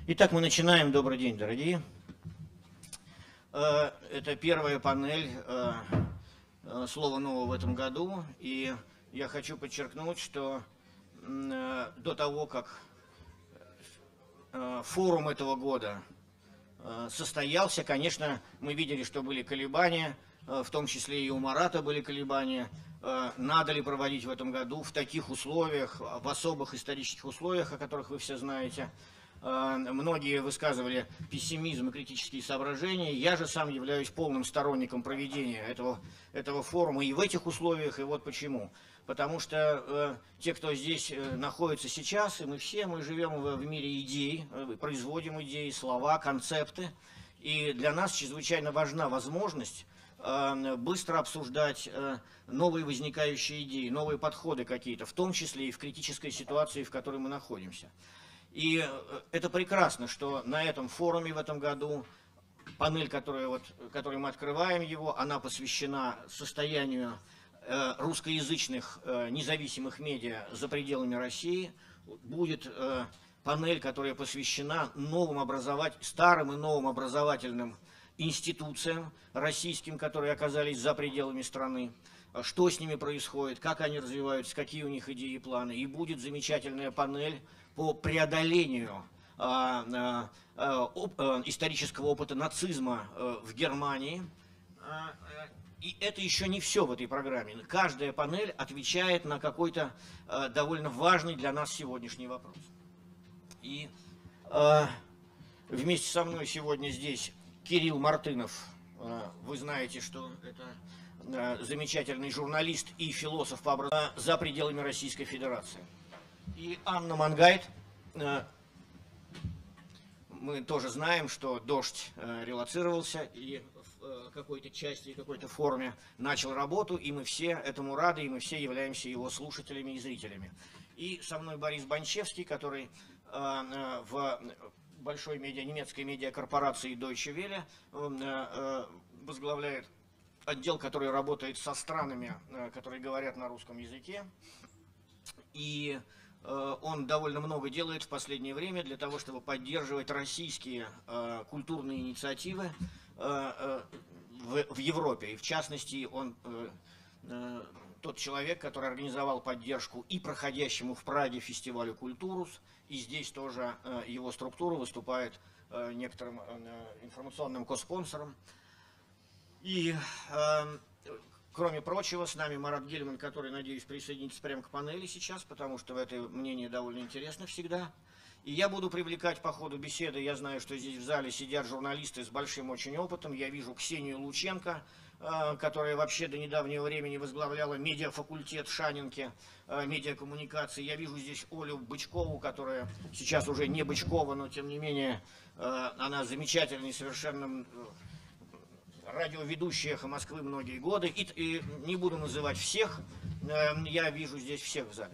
Итак, мы начинаем. Добрый день, дорогие. Это первая панель «Слово нового» в этом году. И я хочу подчеркнуть, что до того, как форум этого года состоялся, конечно, мы видели, что были колебания, в том числе и у Марата были колебания. Надо ли проводить в этом году в таких условиях, в особых исторических условиях, о которых вы все знаете. Многие высказывали пессимизм и критические соображения. Я же сам являюсь полным сторонником проведения этого форума и в этих условиях, и вот почему. Потому что те, кто здесь находится сейчас, и мы живем в мире идей, производим идеи, слова, концепты. И для нас чрезвычайно важна возможность быстро обсуждать новые возникающие идеи, новые подходы какие-то, в том числе и в критической ситуации, в которой мы находимся. И это прекрасно, что на этом форуме в этом году панель, которую мы открываем его, она посвящена состоянию русскоязычных независимых медиа за пределами России. Будет панель, которая посвящена старым и новым образовательным институциям российским, которые оказались за пределами страны. Что с ними происходит, как они развиваются, какие у них идеи и планы. И будет замечательная панель по преодолению исторического опыта нацизма в Германии. И это еще не все в этой программе. Каждая панель отвечает на какой-то довольно важный для нас сегодняшний вопрос. И вместе со мной сегодня здесь Кирилл Мартынов. Вы знаете, что это замечательный журналист и философ по образованию за пределами Российской Федерации. И Анна Мангайт. Мы тоже знаем, что «Дождь» релоцировался и в какой-то части, какой-то форме начал работу, и мы все этому рады, и мы все являемся его слушателями и зрителями. И со мной Борис Банчевский, который в большой немецкой медиакорпорации Deutsche Welle возглавляет отдел, который работает со странами, которые говорят на русском языке. И он довольно много делает в последнее время для того, чтобы поддерживать российские культурные инициативы в Европе. И в частности, он тот человек, который организовал поддержку и проходящему в Праге фестивалю «Культурус», и здесь тоже его структура выступает некоторым информационным коспонсором. И кроме прочего, с нами Марат Гельман, который, надеюсь, присоединится прямо к панели сейчас, потому что это мнение довольно интересно всегда. И я буду привлекать по ходу беседы, я знаю, что здесь в зале сидят журналисты с большим очень опытом. Я вижу Ксению Лученко, которая вообще до недавнего времени возглавляла медиафакультет Шанинки, медиакоммуникации. Я вижу здесь Олю Бычкову, которая сейчас уже не Бычкова, но тем не менее она замечательный совершенно радиоведущая «Эхо Москвы» многие годы. И не буду называть всех, я вижу здесь всех в зале.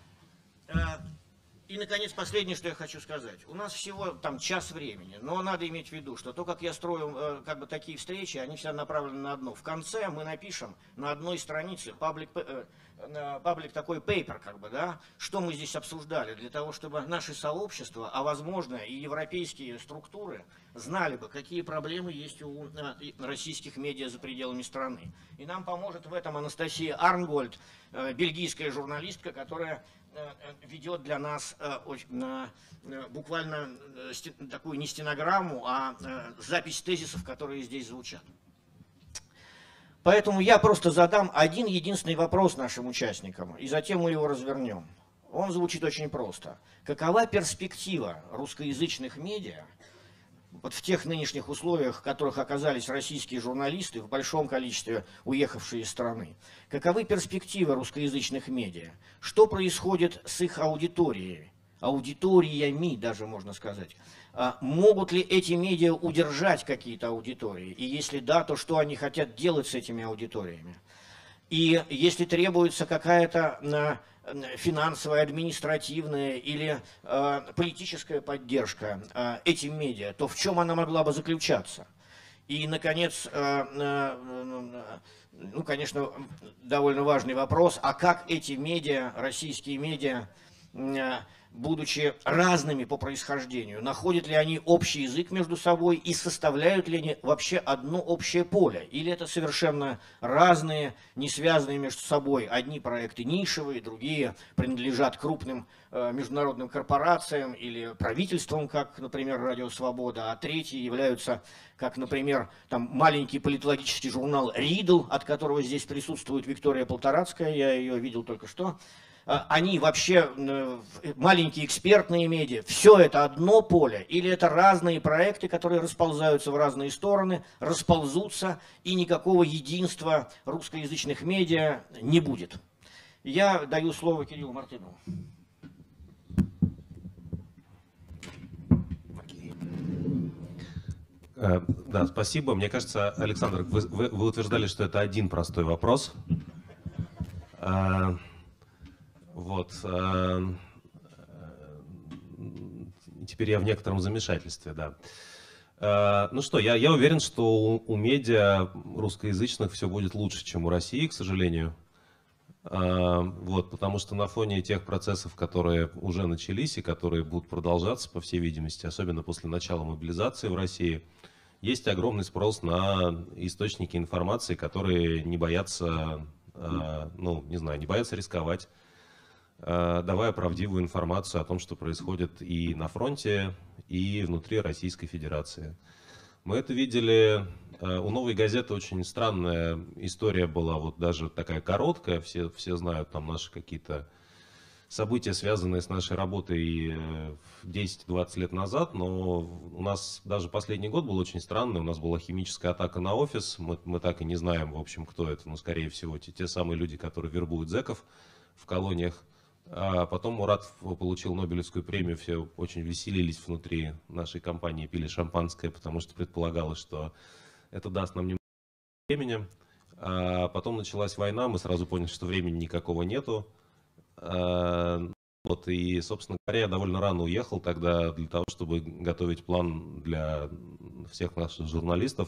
И, наконец, последнее, что я хочу сказать. У нас всего там час времени, но надо иметь в виду, что то, как я строю такие встречи, они всегда направлены на одно. В конце мы напишем на одной странице паблик такой пейпер, да, что мы здесь обсуждали, для того, чтобы наше сообщество, а возможно и европейские структуры, знали бы, какие проблемы есть у российских медиа за пределами страны. И нам поможет в этом Анастасия Арнгольд, бельгийская журналистка, которая ведет для нас буквально такую не стенограмму, а запись тезисов, которые здесь звучат. Поэтому я просто задам один единственный вопрос нашим участникам, и затем мы его развернем. Он звучит очень просто. Какова перспектива русскоязычных медиа вот в тех нынешних условиях, в которых оказались российские журналисты в большом количестве, уехавшие из страны? Каковы перспективы русскоязычных медиа? Что происходит с их аудиториями? Аудиториями даже, можно сказать. Могут ли эти медиа удержать какие-то аудитории? И если да, то что они хотят делать с этими аудиториями? И если требуется какая-то финансовая, административная или политическая поддержка этим медиа, то в чем она могла бы заключаться? И, наконец, ну, конечно, довольно важный вопрос, а как эти медиа, российские медиа, будучи разными по происхождению, находят ли они общий язык между собой и составляют ли они вообще одно общее поле? Или это совершенно разные, не связанные между собой, одни проекты нишевые, другие принадлежат крупным международным корпорациям или правительствам, как, например, «Радио Свобода», а третьи являются, как, например, там маленький политологический журнал «Ридл», от которого здесь присутствует Виктория Полторацкая, я ее видел только что. Они вообще маленькие экспертные медиа, все это одно поле, или это разные проекты, которые расползаются в разные стороны, расползутся, и никакого единства русскоязычных медиа не будет. Я даю слово Кириллу Мартынову. Да, спасибо. Мне кажется, Александр, вы утверждали, что это один простой вопрос. Вот. Теперь я в некотором замешательстве, да. Ну что, я уверен, что у медиа русскоязычных все будет лучше, чем у России, к сожалению. Вот, потому что на фоне тех процессов, которые уже начались и которые будут продолжаться, по всей видимости, особенно после начала мобилизации в России, есть огромный спрос на источники информации, которые не боятся, ну, не знаю, не боятся рисковать, давая правдивую информацию о том, что происходит и на фронте, и внутри Российской Федерации. Мы это видели, у «Новой газеты» очень странная история была, вот даже такая короткая, все знают там наши какие-то события, связанные с нашей работой 10-20 лет назад, но у нас даже последний год был очень странный, у нас была химическая атака на офис, мы так и не знаем, в общем, кто это, но скорее всего те самые люди, которые вербуют зэков в колониях. А потом Мурат получил Нобелевскую премию, все очень веселились внутри нашей компании, пили шампанское, потому что предполагалось, что это даст нам немного времени. А потом началась война, мы сразу поняли, что времени никакого нету. Вот, и, собственно говоря, я довольно рано уехал тогда для того, чтобы готовить план для всех наших журналистов.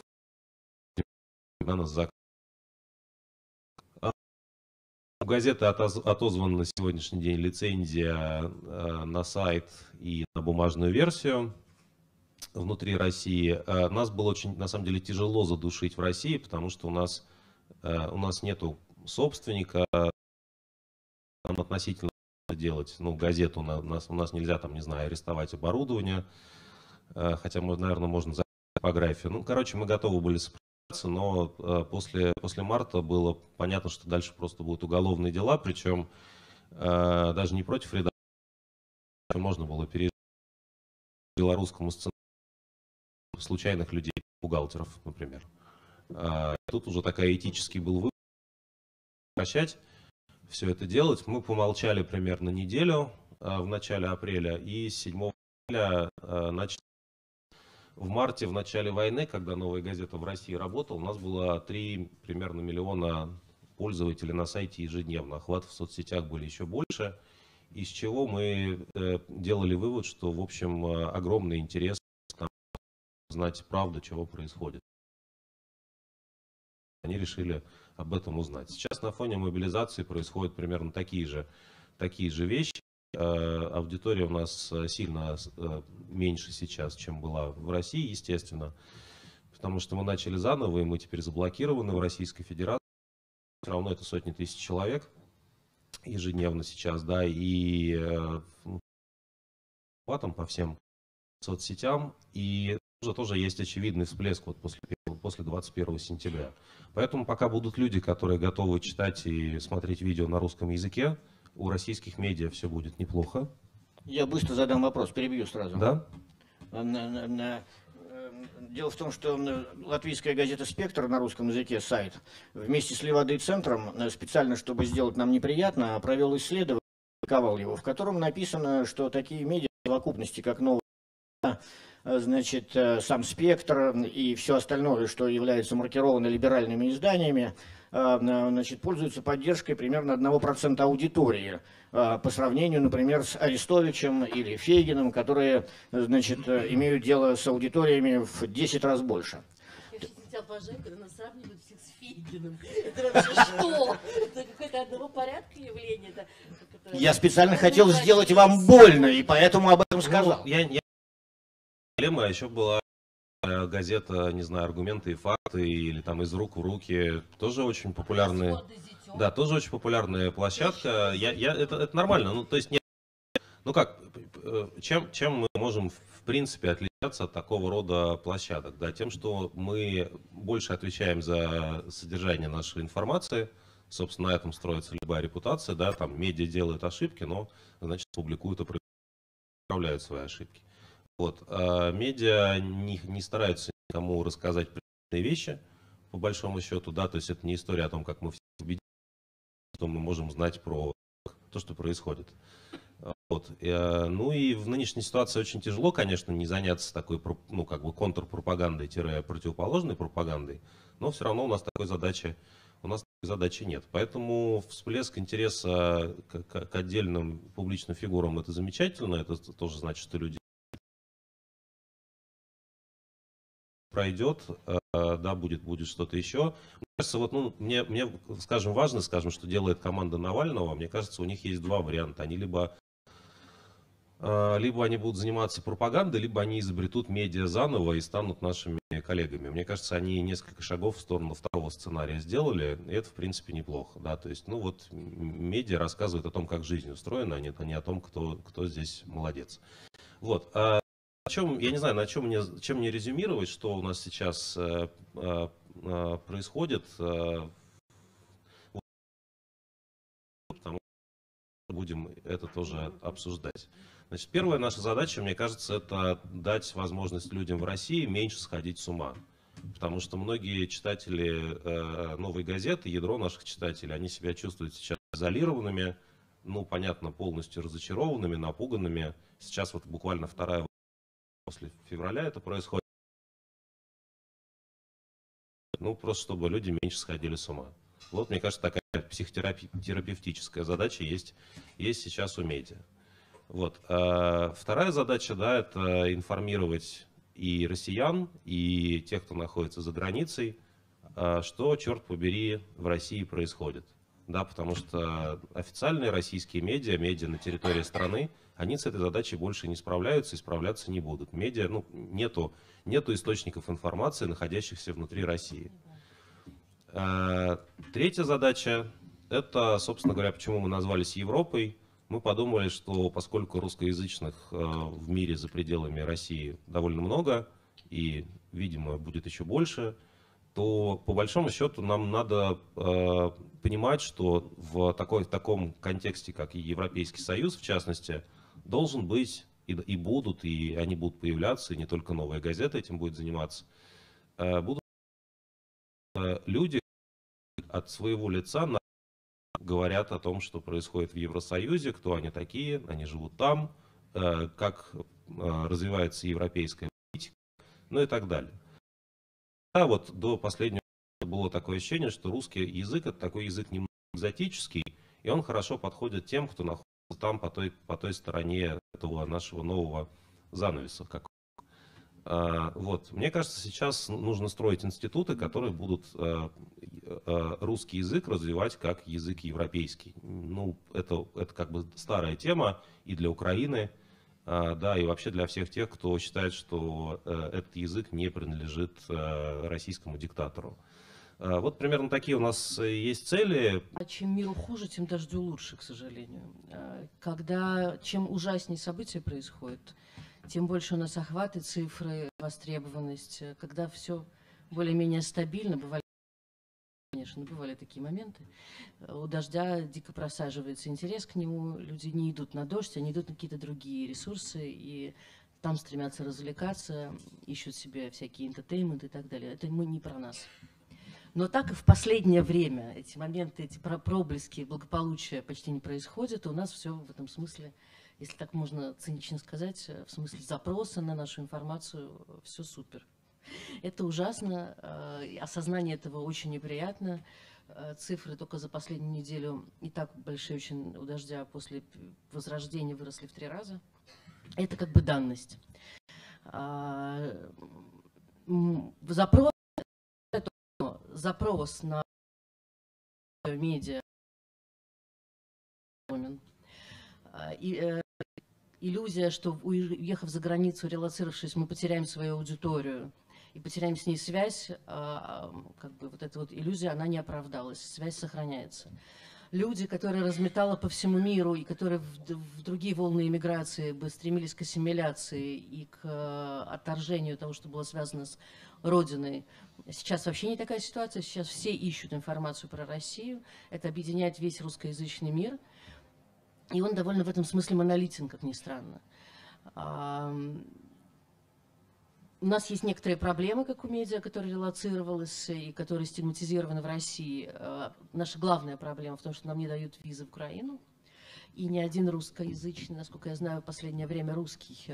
У газеты отозвана на сегодняшний день лицензия на сайт и на бумажную версию внутри России. Нас было очень, на самом деле, тяжело задушить в России, потому что у нас нету собственника, там относительно делать, ну, газету, у нас нельзя там, не знаю, арестовать оборудование, хотя, наверное, можно за типографию. Ну, короче, мы готовы были сопротивляться, но после марта было понятно, что дальше просто будут уголовные дела, причем даже не против редактора, можно было перейти к белорусскому сценарию случайных людей, бухгалтеров, например. Тут уже такая этический был выбор, прекращать все это делать. Мы помолчали примерно неделю в начале апреля, и с 7 апреля начали. В марте, в начале войны, когда «Новая газета» в России работала, у нас было 3 примерно миллиона пользователей на сайте ежедневно. Охваты в соцсетях были еще больше, из чего мы делали вывод, что, в общем, огромный интерес там, знать правду, чего происходит. Они решили об этом узнать. Сейчас на фоне мобилизации происходят примерно такие же вещи. Аудитория у нас сильно меньше сейчас, чем была в России, естественно, потому что мы начали заново, и мы теперь заблокированы в Российской Федерации. Все равно это сотни тысяч человек ежедневно сейчас, да, и по всем соцсетям, и тоже есть очевидный всплеск вот после 21 сентября. Поэтому пока будут люди, которые готовы читать и смотреть видео на русском языке, у российских медиа все будет неплохо. Я быстро задам вопрос, перебью сразу. Да? Дело в том, что латвийская газета «Спектр» на русском языке, сайт, вместе с Левадой-центром, специально, чтобы сделать нам неприятно, провел исследование, опубликовал его, в котором написано, что такие медиа в совокупности, как «Новая», значит, сам «Спектр» и все остальное, что является маркировано либеральными изданиями, значит, пользуются поддержкой примерно 1% аудитории, по сравнению, например, с Арестовичем или Фейгиным, которые, значит, имеют дело с аудиториями в 10 раз больше. Я сейчас хотела пожать, когда нас сравнивают всех с Фейгиным. Это вообще что? Это какое-то одного порядка явление? Это Я специально хотел сделать вам больно, и поэтому об этом сказал. Проблема еще была газета, не знаю, «Аргументы и факты» или там «Из рук в руки». Тоже очень популярная. Да, тоже очень популярная площадка. Это нормально. Ну, то есть, ну как, чем мы можем в принципе отличаться от такого рода площадок? Да, тем, что мы больше отвечаем за содержание нашей информации. Собственно, на этом строится любая репутация. Да, там медиа делают ошибки, но, значит, публикуют и исправляют свои ошибки. Вот. А медиа не стараются никому рассказать приятные вещи, по большому счету, да, то есть это не история о том, как мы все убедились, что мы можем знать про то, что происходит. Вот. Ну и в нынешней ситуации очень тяжело, конечно, не заняться такой, ну, как бы контрпропагандой-противоположной пропагандой, но все равно у нас такой задачи нет. Поэтому всплеск интереса к отдельным публичным фигурам — это замечательно, это тоже значит, что люди пройдет, да, будет что-то еще. Мне кажется, вот, ну, мне, скажем, важно, скажем, что делает команда Навального. Мне кажется, у них есть два варианта. Они либо они будут заниматься пропагандой, либо они изобретут медиа заново и станут нашими коллегами. Мне кажется, они несколько шагов в сторону второго сценария сделали, и это, в принципе, неплохо. Да? То есть, ну вот, медиа рассказывают о том, как жизнь устроена, а не о том, кто здесь молодец. Вот. Я не знаю, чем мне резюмировать, что у нас сейчас происходит, потому что будем это тоже обсуждать. Значит, первая наша задача, мне кажется, это дать возможность людям в России меньше сходить с ума. Потому что многие читатели «Новой газеты», ядро наших читателей, они себя чувствуют сейчас изолированными, ну, понятно, полностью разочарованными, напуганными. Сейчас вот буквально вторая после февраля это происходит. Ну, просто чтобы люди меньше сходили с ума. Вот, мне кажется, такая психотерапевтическая задача есть сейчас у медиа. Вот. Вторая задача, да, это информировать и россиян, и тех, кто находится за границей, что, черт побери, в России происходит. Да, потому что официальные российские медиа на территории страны, они с этой задачей больше не справляются и справляться не будут. Медиа, ну, нету источников информации, находящихся внутри России. Третья задача, это, собственно говоря, почему мы назвались Европой. Мы подумали, что поскольку русскоязычных в мире за пределами России довольно много, и, видимо, будет еще больше, то по большому счету нам надо понимать, что в таком контексте, как и Европейский Союз, в частности, должен быть, и они будут появляться, и не только «Новая газета» этим будет заниматься, будут люди от своего лица говорят о том, что происходит в Евросоюзе, кто они такие, они живут там, как развивается европейская политика, ну и так далее. Да, вот до последнего было такое ощущение, что русский язык — это такой язык немного экзотический, и он хорошо подходит тем, кто находится там по той стороне этого нашего нового занавеса. Вот. Мне кажется, сейчас нужно строить институты, которые будут русский язык развивать как язык европейский. Ну, это как бы старая тема и для Украины, да, и вообще для всех тех, кто считает, что этот язык не принадлежит российскому диктатору. Вот примерно такие у нас есть цели. Чем миру хуже, тем дождю лучше, к сожалению. Чем ужаснее события происходят, тем больше у нас охваты, цифры, востребованность. Когда все более-менее стабильно, бывали такие моменты. У дождя дико просаживается интерес к нему, люди не идут на дождь, они идут на какие-то другие ресурсы, и там стремятся развлекаться, ищут себе всякие энтертейменты и так далее. Это мы не про нас. Но так и в последнее время эти моменты, эти проблески благополучия почти не происходят. И у нас все в этом смысле, если так можно цинично сказать, в смысле запроса на нашу информацию, все супер. Это ужасно, осознание этого очень неприятно. Цифры только за последнюю неделю и так большие очень у дождя после возрождения выросли в 3 раза. Это как бы данность. Запрос на медиа Иллюзия, что уехав за границу, релоцировавшись, мы потеряем свою аудиторию и потеряем с ней связь, как бы вот эта вот иллюзия, она не оправдалась, связь сохраняется. Люди, которые разметало по всему миру и которые в другие волны эмиграции бы стремились к ассимиляции и к отторжению того, что было связано с Родиной, сейчас вообще не такая ситуация. Сейчас все ищут информацию про Россию. Это объединяет весь русскоязычный мир. И он довольно в этом смысле монолитен, как ни странно. У нас есть некоторые проблемы, как у медиа, которая релоцировалась и которые стигматизированы в России. Наша главная проблема в том, что нам не дают визы в Украину. И ни один русскоязычный, насколько я знаю, в последнее время русских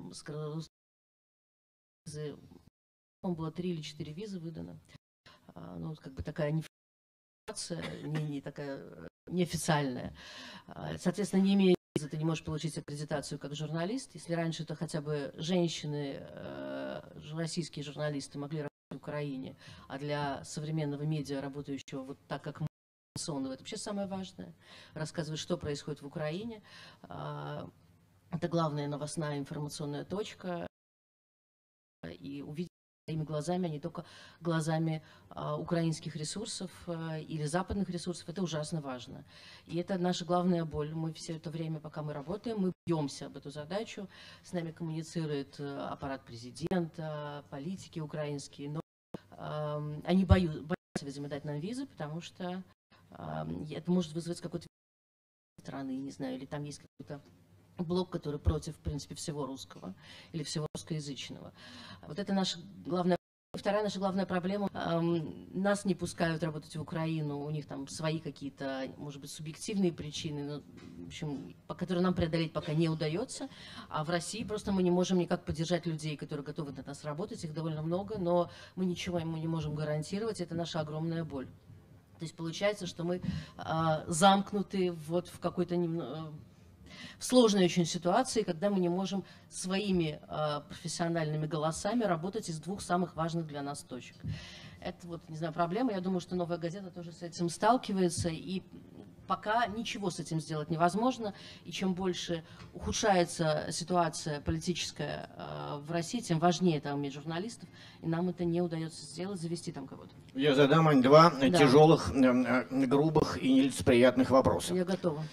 визы, было 3 или 4 визы выдано. Ну, как бы такая не такая неофициальная. Соответственно, не имея визы, ты не можешь получить аккредитацию как журналист. Если раньше это хотя бы женщины, российские журналисты могли работать в Украине, а для современного медиа, работающего вот так, как мы, это вообще самое важное. Рассказывать, что происходит в Украине. Это главная новостная информационная точка. И увидеть своими глазами, а не только глазами украинских ресурсов или западных ресурсов, это ужасно важно. И это наша главная боль. Мы все это время, пока мы работаем, мы бьемся об эту задачу. С нами коммуницирует аппарат президента, политики украинские, но они боятся, видимо, дать нам визы, потому что это может вызвать какой-то страны, не знаю, или там есть какой-то блок, который против, в принципе, всего русского или всего русскоязычного. Вот это наша главная. Вторая наша главная проблема. Нас не пускают работать в Украину, у них там свои какие-то, может быть, субъективные причины, но, в общем, которые нам преодолеть пока не удается. А в России просто мы не можем никак поддержать людей, которые готовы на нас работать, их довольно много, но мы ничего ему не можем гарантировать, это наша огромная боль. То есть получается, что мы замкнуты вот в какой-то в сложной очень ситуации, когда мы не можем своими профессиональными голосами работать из 2 самых важных для нас точек. Это вот, не знаю, проблема. Я думаю, что «Новая газета» тоже с этим сталкивается, и пока ничего с этим сделать невозможно. И чем больше ухудшается ситуация политическая в России, тем важнее там иметь журналистов, и нам это не удается сделать, завести там кого-то. Я задам, Ань, 2 тяжелых, грубых и нелицеприятных вопроса. Я готова.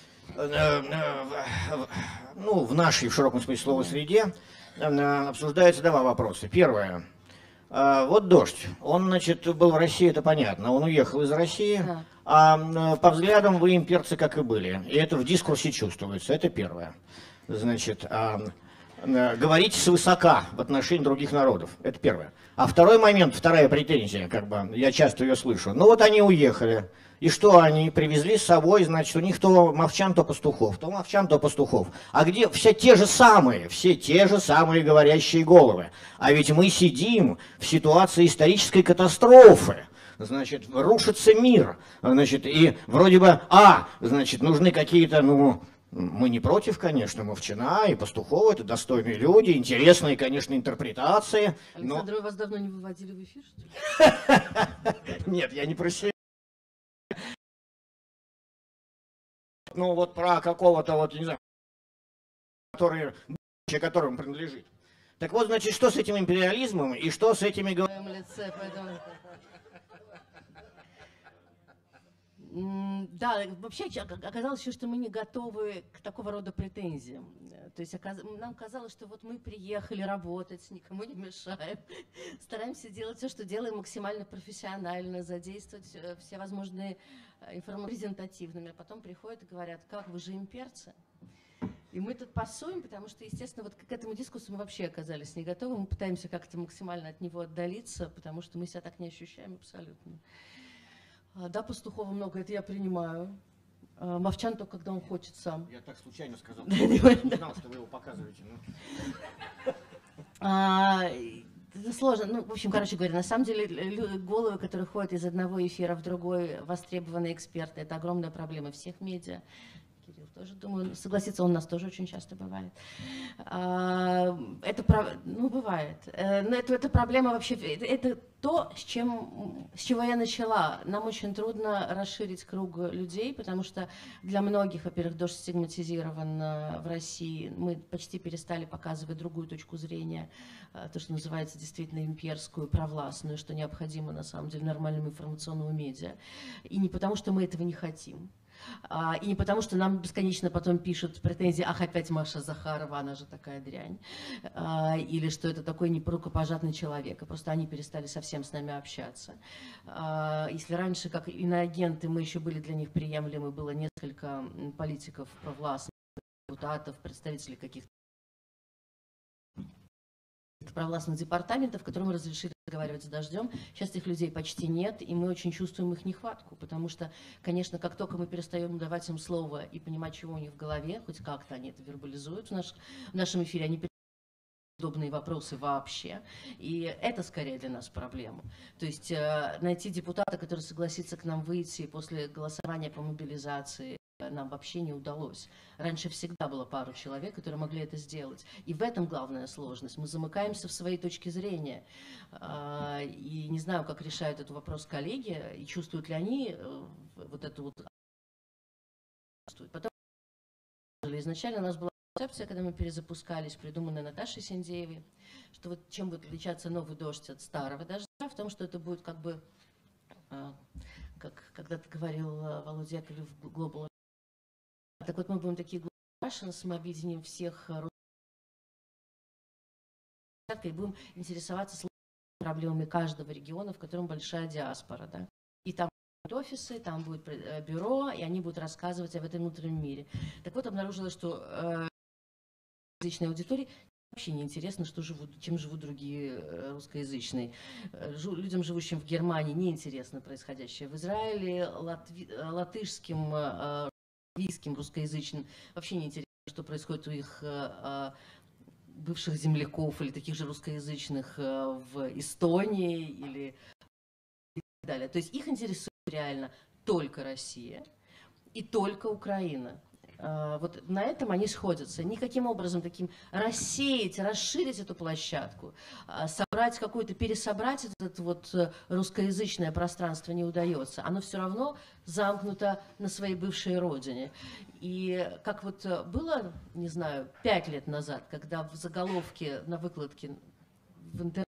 Ну, в нашей, в широком смысле слова, среде обсуждаются 2 вопроса. Первое. Вот «Дождь». Он, значит, был в России, это понятно. Он уехал из России, а по взглядам вы имперцы как и были. И это в дискурсе чувствуется. Это первое. Значит, говорить свысока в отношении других народов. Это первое. А второй момент, вторая претензия, как бы, я часто ее слышу. Ну вот они уехали. И что они привезли с собой, значит, у них то Мовчан, то Пастухов, то Мовчан, то Пастухов. А где все те же самые говорящие головы? А ведь мы сидим в ситуации исторической катастрофы. Значит, рушится мир. Значит, и вроде бы, значит, нужны какие-то, ну, мы не против, конечно, Мовчана и Пастухова, это достойные люди, интересные, конечно, интерпретации. Александр, вы вас давно не выводили в эфир, что ли? Нет, я не про себя. Ну вот про какого-то, вот, не знаю, которому принадлежит. Так вот, значит, что с этим империализмом и что с этими... Да, вообще оказалось еще, что мы не готовы к такого рода претензиям. То есть нам казалось, что вот мы приехали работать, никому не мешаем, стараемся делать все, что делаем, максимально профессионально, задействовать все возможные презентативными. А потом приходят и говорят: как вы же имперцы. И мы тут пасуем, потому что, естественно, вот к этому дискуссу мы вообще оказались не готовы. Мы пытаемся как-то максимально от него отдалиться, потому что мы себя так не ощущаем абсолютно. Да, Пастухова много, это я принимаю. Мовчан только, когда он хочет сам. Я так случайно сказал. Я не знал, что вы его показываете. Это сложно. Ну, в общем, короче говоря, на самом деле головы, которые ходят из одного эфира в другой, востребованные эксперты, это огромная проблема всех медиа. Кирилл тоже думаю, согласиться, он у нас тоже очень часто бывает. Ну, бывает. Но это проблема вообще, это то, с чего я начала. Нам очень трудно расширить круг людей, потому что для многих, во-первых, дождь стигматизирован в России. Мы почти перестали показывать другую точку зрения, то, что называется действительно имперскую, провластную, что необходимо на самом деле нормальному информационному медиа. И не потому, что мы этого не хотим. И не потому, что нам бесконечно потом пишут претензии, ах, опять Маша Захарова, она же такая дрянь. Или что это такой непрукопожатный человек. И просто они перестали совсем с нами общаться. Если раньше, как иноагенты, мы еще были для них приемлемы, было несколько политиков провластных, депутатов, представителей каких-то провластных департаментов, которым разрешили разговаривать с Дождем. Сейчас этих людей почти нет, и мы очень чувствуем их нехватку, потому что, конечно, как только мы перестаем давать им слово и понимать, чего у них в голове, хоть как-то они это вербализуют в нашем эфире, они подобные вопросы вообще. И это скорее для нас проблема. То есть найти депутата, который согласится к нам выйти после голосования по мобилизации, нам вообще не удалось. Раньше всегда было пару человек, которые могли это сделать. И в этом главная сложность. Мы замыкаемся в своей точке зрения. И не знаю, как решают этот вопрос коллеги, и чувствуют ли они вот эту вот... Потом, изначально у нас была концепция, когда мы перезапускались, придуманная Наташей Синдеевой, что вот чем будет отличаться новый дождь от старого дождя, в том, что это будет как бы, как когда-то говорил Володя Яковлев в Global. Так вот, мы будем такие Russians, мы объединим всех и будем интересоваться проблемами каждого региона, в котором большая диаспора. Да? И там будут офисы, там будет бюро, и они будут рассказывать об этом внутреннем мире. Так вот, обнаружилось, что русскоязычной аудитории вообще не интересно, чем живут другие русскоязычные. Людям, живущим в Германии, не интересно происходящее в Израиле, латышским, английским, русскоязычным вообще не интересно, что происходит у их бывших земляков или таких же русскоязычных в Эстонии или и так далее. То есть их интересует реально только Россия и только Украина. Вот на этом они сходятся. Никаким образом таким рассеять, расширить эту площадку, собрать какую-то, пересобрать это вот русскоязычное пространство не удается. Оно все равно замкнуто на своей бывшей родине. И как вот было, не знаю, 5 лет назад, когда в заголовке на выкладке в интернете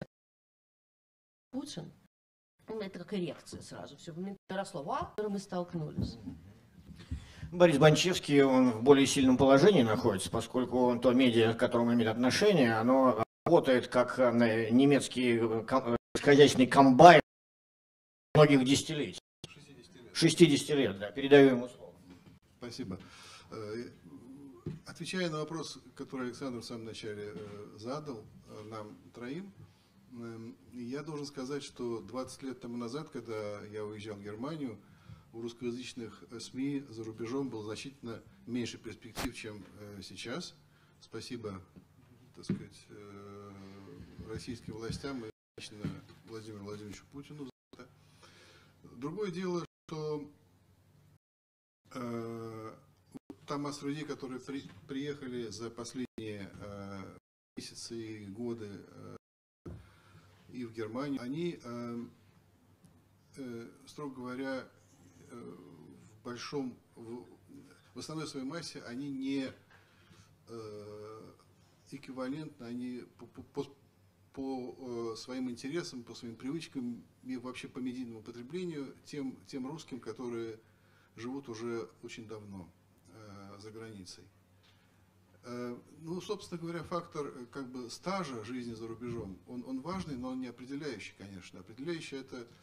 Путин, это как эрекция сразу, все росло, с которым мы столкнулись. Борис Банчевский, он в более сильном положении находится, поскольку то медиа, к которому имеет отношение, оно работает как немецкий хозяйственный комбайн многих десятилетий. 60 лет, да, передаю ему слово. Спасибо. Отвечая на вопрос, который Александр в самом начале задал нам троим, я должен сказать, что 20 лет тому назад, когда я уезжал в Германию, у русскоязычных СМИ за рубежом было значительно меньше перспектив, чем сейчас. Спасибо, так сказать, российским властям и лично Владимиру Владимировичу Путину за это. Другое дело, что та масса людей, которые приехали за последние месяцы и годы и в Германию, они, строго говоря, в основной своей массе они не эквивалентны, они по своим интересам, по своим привычкам и вообще по медийному потреблению тем русским, которые живут уже очень давно за границей. Ну, собственно говоря, фактор как бы стажа жизни за рубежом, он важный, но он не определяющий, конечно. Определяющий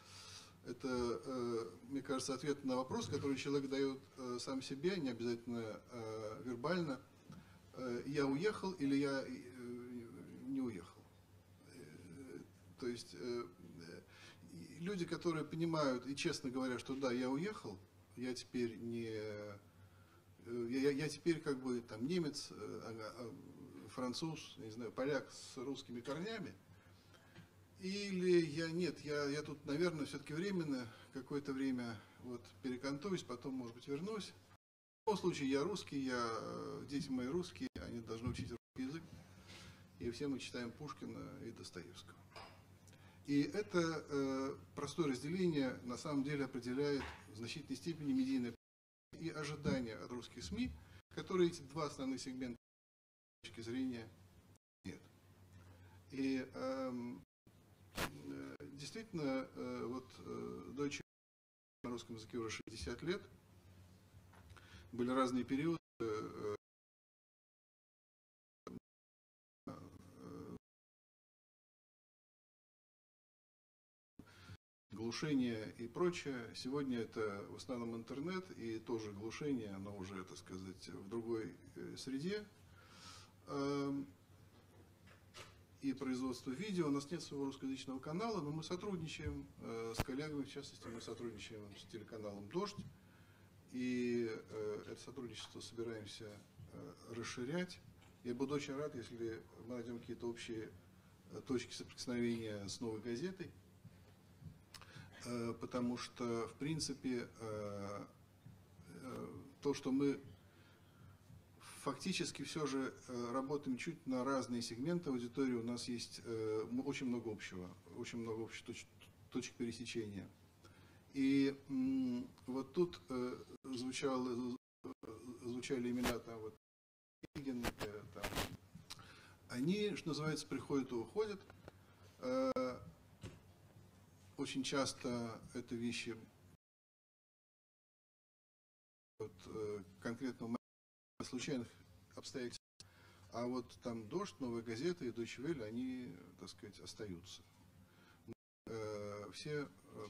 это, мне кажется, ответ на вопрос, который человек дает сам себе, не обязательно вербально. Я уехал или я не уехал. То есть люди, которые понимают и честно говорят, что да, я уехал, я теперь не... Я теперь как бы там немец, француз, не знаю, поляк с русскими корнями. Или я тут, наверное, все-таки временно, какое-то время вот перекантуюсь, потом, может быть, вернусь. любом случае, я русский, дети мои русские, они должны учить русский язык. И все мы читаем Пушкина и Достоевского. И это простое разделение на самом деле определяет в значительной степени медийное и ожидания от русских СМИ, которые эти два основных сегмента с точки зрения нет. И действительно, вот Deutsche на русском языке уже 60 лет, были разные периоды, глушение и прочее. Сегодня это в основном интернет и тоже глушение, оно уже, так сказать, в другой среде. И производство видео. У нас нет своего русскоязычного канала, но мы сотрудничаем с коллегами, в частности, мы сотрудничаем с телеканалом «Дождь». И это сотрудничество собираемся расширять. Я буду очень рад, если мы найдем какие-то общие точки соприкосновения с «Новой газетой». Потому что, в принципе, то, что мы фактически все же работаем чуть на разные сегменты аудитории, у нас есть очень много общих точек пересечения. И вот тут звучали имена там вот Хиггин, там, они, что называется, приходят и уходят. Очень часто это вещи вот, конкретно случайных обстоятельств. А вот там «Дождь», «Новая газета» и Deutsche Welle, они, так сказать, остаются. Все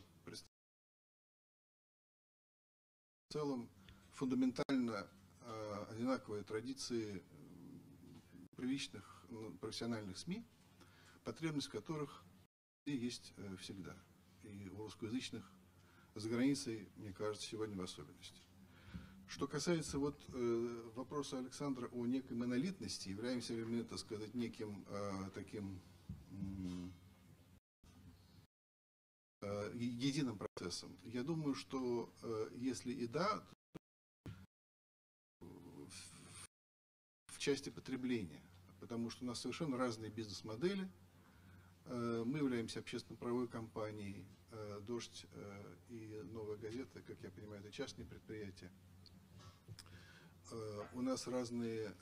в целом фундаментально одинаковые традиции приличных профессиональных СМИ, потребность в которых есть всегда. И у русскоязычных за границей, мне кажется, сегодня в особенности. Что касается вот вопроса Александра о некой монолитности, являемся ли мы, так сказать, неким таким единым процессом. Я думаю, что если и да, то в части потребления, потому что у нас совершенно разные бизнес-модели. Мы являемся общественно-правовой компанией, «Дождь» и «Новая газета», как я понимаю, это частные предприятия. У нас разные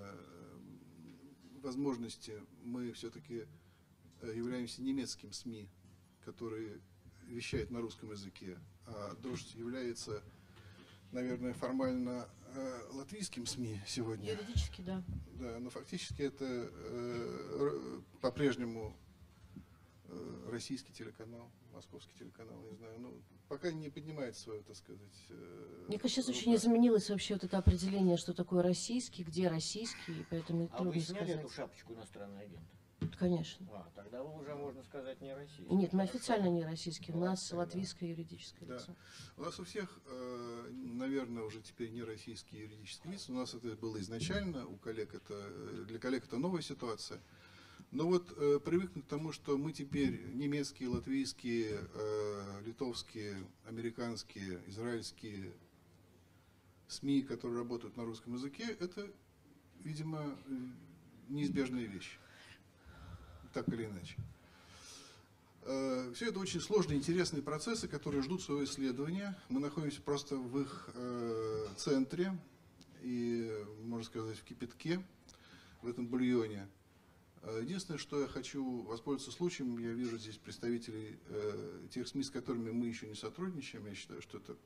возможности. Мы все-таки являемся немецким СМИ, которые вещают на русском языке, а «Дождь» является, наверное, формально латвийским СМИ сегодня. Юридически, да. Да, но фактически это по-прежнему российский телеканал, московский телеканал, не знаю, ну, пока не поднимает свое, так сказать. Мне кажется, сейчас очень изменилось вообще вот это определение, что такое российский, где российский, и поэтому А трудно вы сняли сказать. эту шапочку иностранный агент? Конечно. Тогда вы уже, можно сказать, не российский. Нет, мы Хорошо. официально не российские, у нас Молодцы, да. латвийское юридическое Да. лицо. У нас у всех, наверное, уже теперь не российские юридические лица. У нас это было изначально, у коллег для коллег это новая ситуация. Но вот привыкнуть к тому, что мы теперь немецкие, латвийские, литовские, американские, израильские СМИ, которые работают на русском языке, это, видимо, неизбежная вещь. Так или иначе. Все это очень сложные, интересные процессы, которые ждут своего исследования. Мы находимся просто в их центре и, можно сказать, в кипятке, в этом бульоне. Единственное, что я хочу воспользоваться случаем, я вижу здесь представителей тех СМИ, с которыми мы еще не сотрудничаем. Я считаю, что это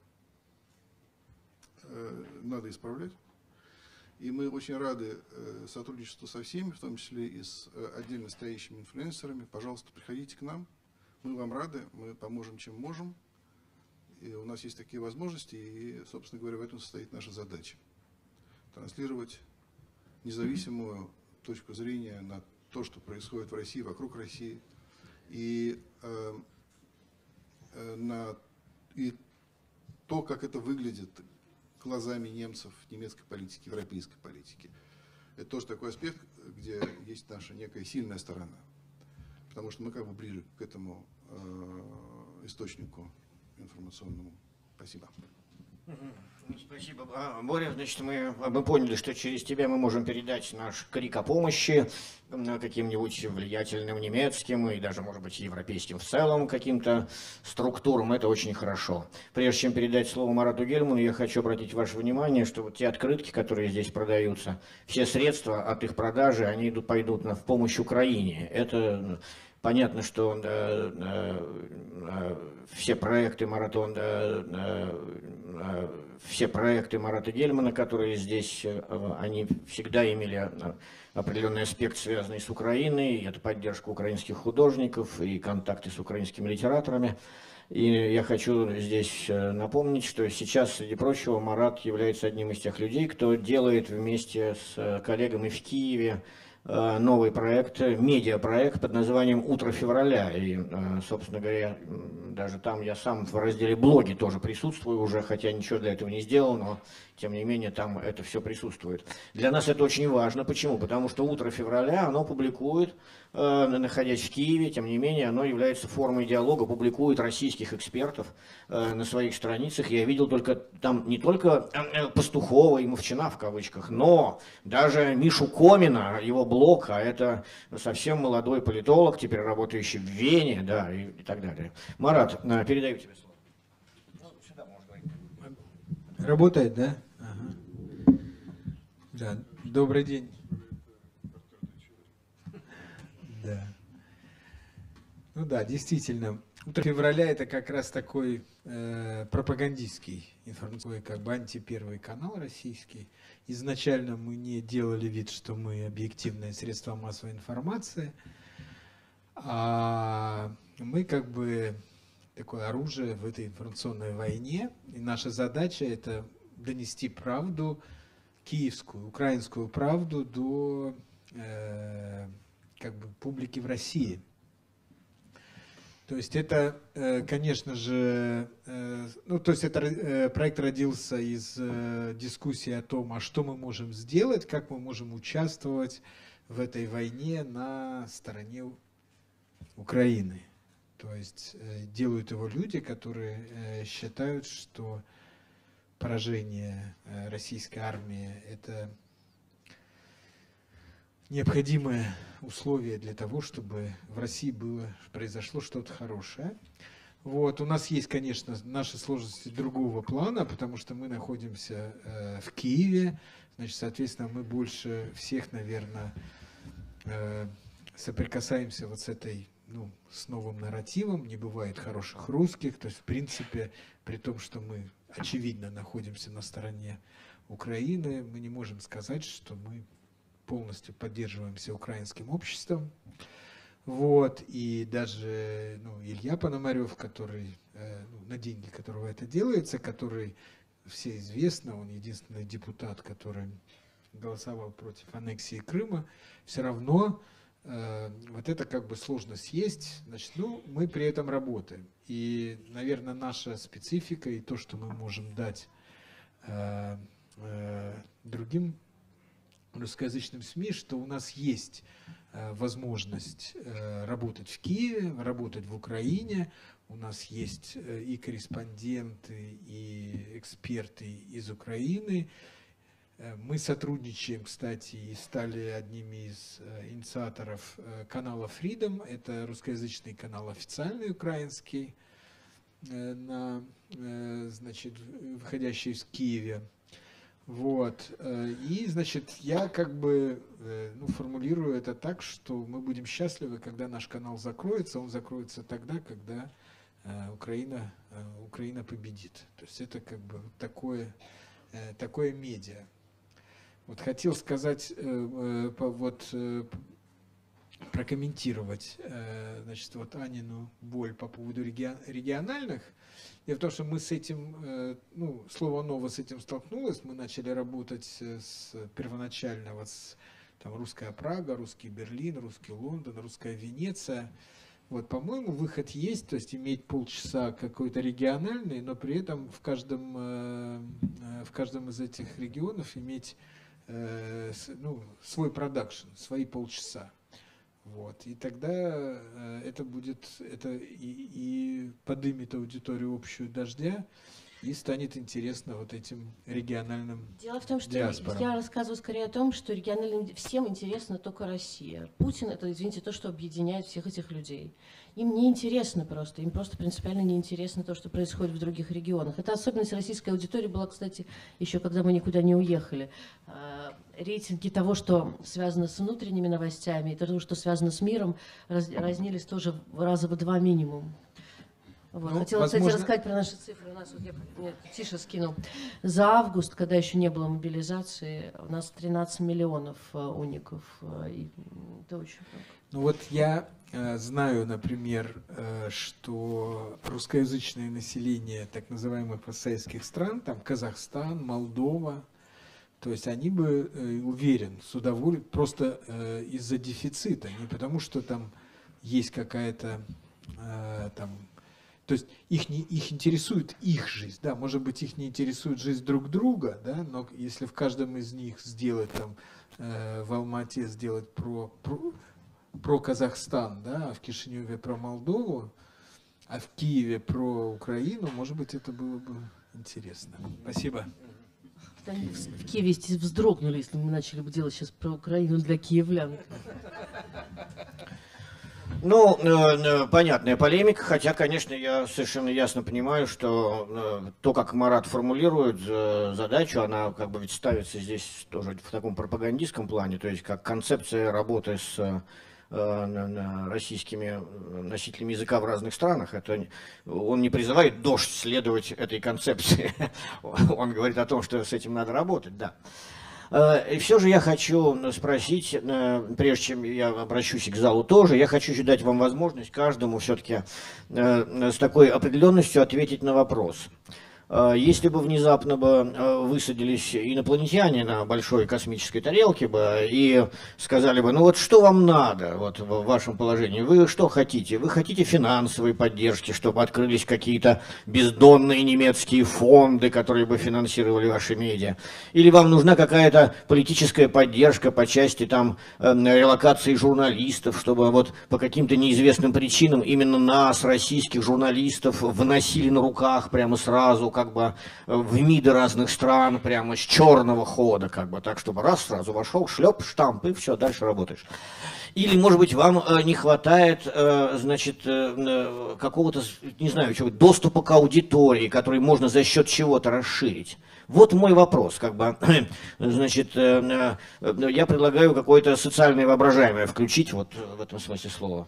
надо исправлять. И мы очень рады сотрудничеству со всеми, в том числе и с отдельно стоящими инфлюенсерами. Пожалуйста, приходите к нам. Мы вам рады, мы поможем, чем можем. И у нас есть такие возможности, и, собственно говоря, в этом состоит наша задача. Транслировать независимую точку зрения на то, что происходит в России, вокруг России, и то, как это выглядит глазами немцев, немецкой политики, европейской политики. Это тоже такой аспект, где есть наша некая сильная сторона. Потому что мы как бы ближе к этому источнику информационному. Спасибо. Спасибо, Боря. Значит, мы поняли, что через тебя мы можем передать наш крик о помощи каким-нибудь влиятельным немецким и даже, может быть, европейским в целом каким-то структурам. Это очень хорошо. Прежде чем передать слово Марату Гельману, я хочу обратить ваше внимание, что вот те открытки, которые здесь продаются, все средства от их продажи, они пойдут в помощь Украине. Это понятно, что все проекты Марата Гельмана, которые здесь, они всегда имели определенный аспект, связанный с Украиной. Это поддержка украинских художников и контакты с украинскими литераторами. И я хочу здесь напомнить, что сейчас, среди прочего, Марат является одним из тех людей, кто делает вместе с коллегами в Киеве новый проект, медиапроект под названием «Утро февраля». И, собственно говоря, даже там я сам в разделе «Блоги» тоже присутствую уже, хотя ничего для этого не сделал, но тем не менее там это все присутствует. Для нас это очень важно. Почему? Потому что «Утро февраля» оно публикует, находясь в Киеве, тем не менее оно является формой диалога, публикует российских экспертов на своих страницах. Я видел только там не только Пастухова и Мовчина в кавычках, но даже Мишу Комина, его блог, а это совсем молодой политолог, теперь работающий в Вене, да, и так далее. Марат, передаю тебе слово. Ну, сюда можно говорить. Работает, да? Ага. Да. Добрый день. Да. Ну да, действительно. Утро февраля это как раз такой пропагандистский информационный, как бы антипервый канал российский. Изначально мы не делали вид, что мы объективное средство массовой информации, а мы как бы такое оружие в этой информационной войне. И наша задача это донести правду, киевскую, украинскую правду до как бы публики в России. То есть это, конечно же, ну, то есть это проект родился из дискуссии о том, а что мы можем сделать, как мы можем участвовать в этой войне на стороне Украины. То есть делают его люди, которые считают, что поражение российской армии – это необходимое условие для того, чтобы в России произошло что-то хорошее. Вот. У нас есть, конечно, наши сложности другого плана, потому что мы находимся в Киеве. Значит, соответственно, мы больше всех, наверное, соприкасаемся вот с этой, ну, с новым нарративом. Не бывает хороших русских. То есть, в принципе, при том, что мы, очевидно, находимся на стороне Украины, мы не можем сказать, что мы полностью поддерживаемся украинским обществом. Вот. И даже Илья Пономарев, который, на деньги которого это делается, который, все известно, он единственный депутат, который голосовал против аннексии Крыма, все равно вот это как бы сложно съесть. Значит, мы при этом работаем. И, наверное, наша специфика и то, что мы можем дать другим русскоязычным СМИ, что у нас есть возможность работать в Киеве, работать в Украине. У нас есть и корреспонденты, и эксперты из Украины. Мы сотрудничаем, кстати, и стали одними из инициаторов канала Freedom. Это русскоязычный канал официальный украинский, значит, выходящий из Киева. Вот. И, значит, я как бы формулирую это так, что мы будем счастливы, когда наш канал закроется. Он закроется тогда, когда Украина победит. То есть это как бы такое медиа. Вот хотел сказать, прокомментировать, значит, вот Анину боль по поводу региональных. Дело в том, что мы с этим, слово «ново» с этим столкнулось. Мы начали работать первоначально с русская Прага, русский Берлин, русский Лондон, русская Венеция. Вот, по-моему, выход есть, то есть иметь полчаса какой-то региональный, но при этом в каждом из этих регионов иметь свой продакшн, свои полчаса. Вот. И тогда это и подымет аудиторию общую «Дождя», и станет интересно вот этим региональным Дело в том, что диаспорам. я рассказываю скорее о том, что региональным всем интересна только Россия. Путин — это, извините, то, что объединяет всех этих людей. Им не интересно просто, им просто принципиально не интересно то, что происходит в других регионах. Это особенность российской аудитории была, кстати, еще когда мы никуда не уехали. Рейтинги того, что связано с внутренними новостями, и того, что связано с миром, разнились тоже раза в 2 минимум. Вот. Ну, Хотела, кстати, возможно... рассказать про наши цифры. У нас, вот я тише скинул. За август, когда еще не было мобилизации, у нас 13 миллионов уников. И это очень много. Ну вот я знаю, например, что русскоязычное население так называемых постсоветских стран, там Казахстан, Молдова, то есть они бы, уверен, с удовольствием, просто из-за дефицита, не потому что там есть какая-то там... То есть их интересует их жизнь, да, может быть, их не интересует жизнь друг друга, да, но если в каждом из них сделать там, в Алмате сделать про Казахстан, да, а в Кишиневе про Молдову, а в Киеве про Украину, может быть, это было бы интересно. Спасибо. Они в Киеве вздрогнули, если мы начали бы делать сейчас про Украину для киевлян. Ну, понятная полемика, хотя, конечно, я совершенно ясно понимаю, что то, как Марат формулирует задачу, она как бы ведь ставится здесь тоже в таком пропагандистском плане, то есть как концепция работы с российскими носителями языка в разных странах. Это, он не призывает дождь следовать этой концепции, он говорит о том, что с этим надо работать, да. И все же я хочу спросить, прежде чем я обращусь к залу тоже, я хочу дать вам возможность каждому все-таки с такой определенностью ответить на вопрос. Если бы внезапно бы высадились инопланетяне на большой космической тарелке бы и сказали бы, ну вот что вам надо вот в вашем положении, вы что хотите? Вы хотите финансовой поддержки, чтобы открылись какие-то бездонные немецкие фонды, которые бы финансировали ваши медиа? Или вам нужна какая-то политическая поддержка по части там релокации журналистов, чтобы вот по каким-то неизвестным причинам именно нас, российских журналистов, вносили на руках прямо сразу, как бы в МИДы разных стран, прямо с черного хода, как бы так, чтобы раз сразу вошел, шлеп, штамп, и все, дальше работаешь. Или, может быть, вам не хватает, значит, какого-то, не знаю, чего, доступа к аудитории, который можно за счет чего-то расширить. Вот мой вопрос, как бы, значит, я предлагаю какое-то социальное воображаемое включить вот в этом смысле слова.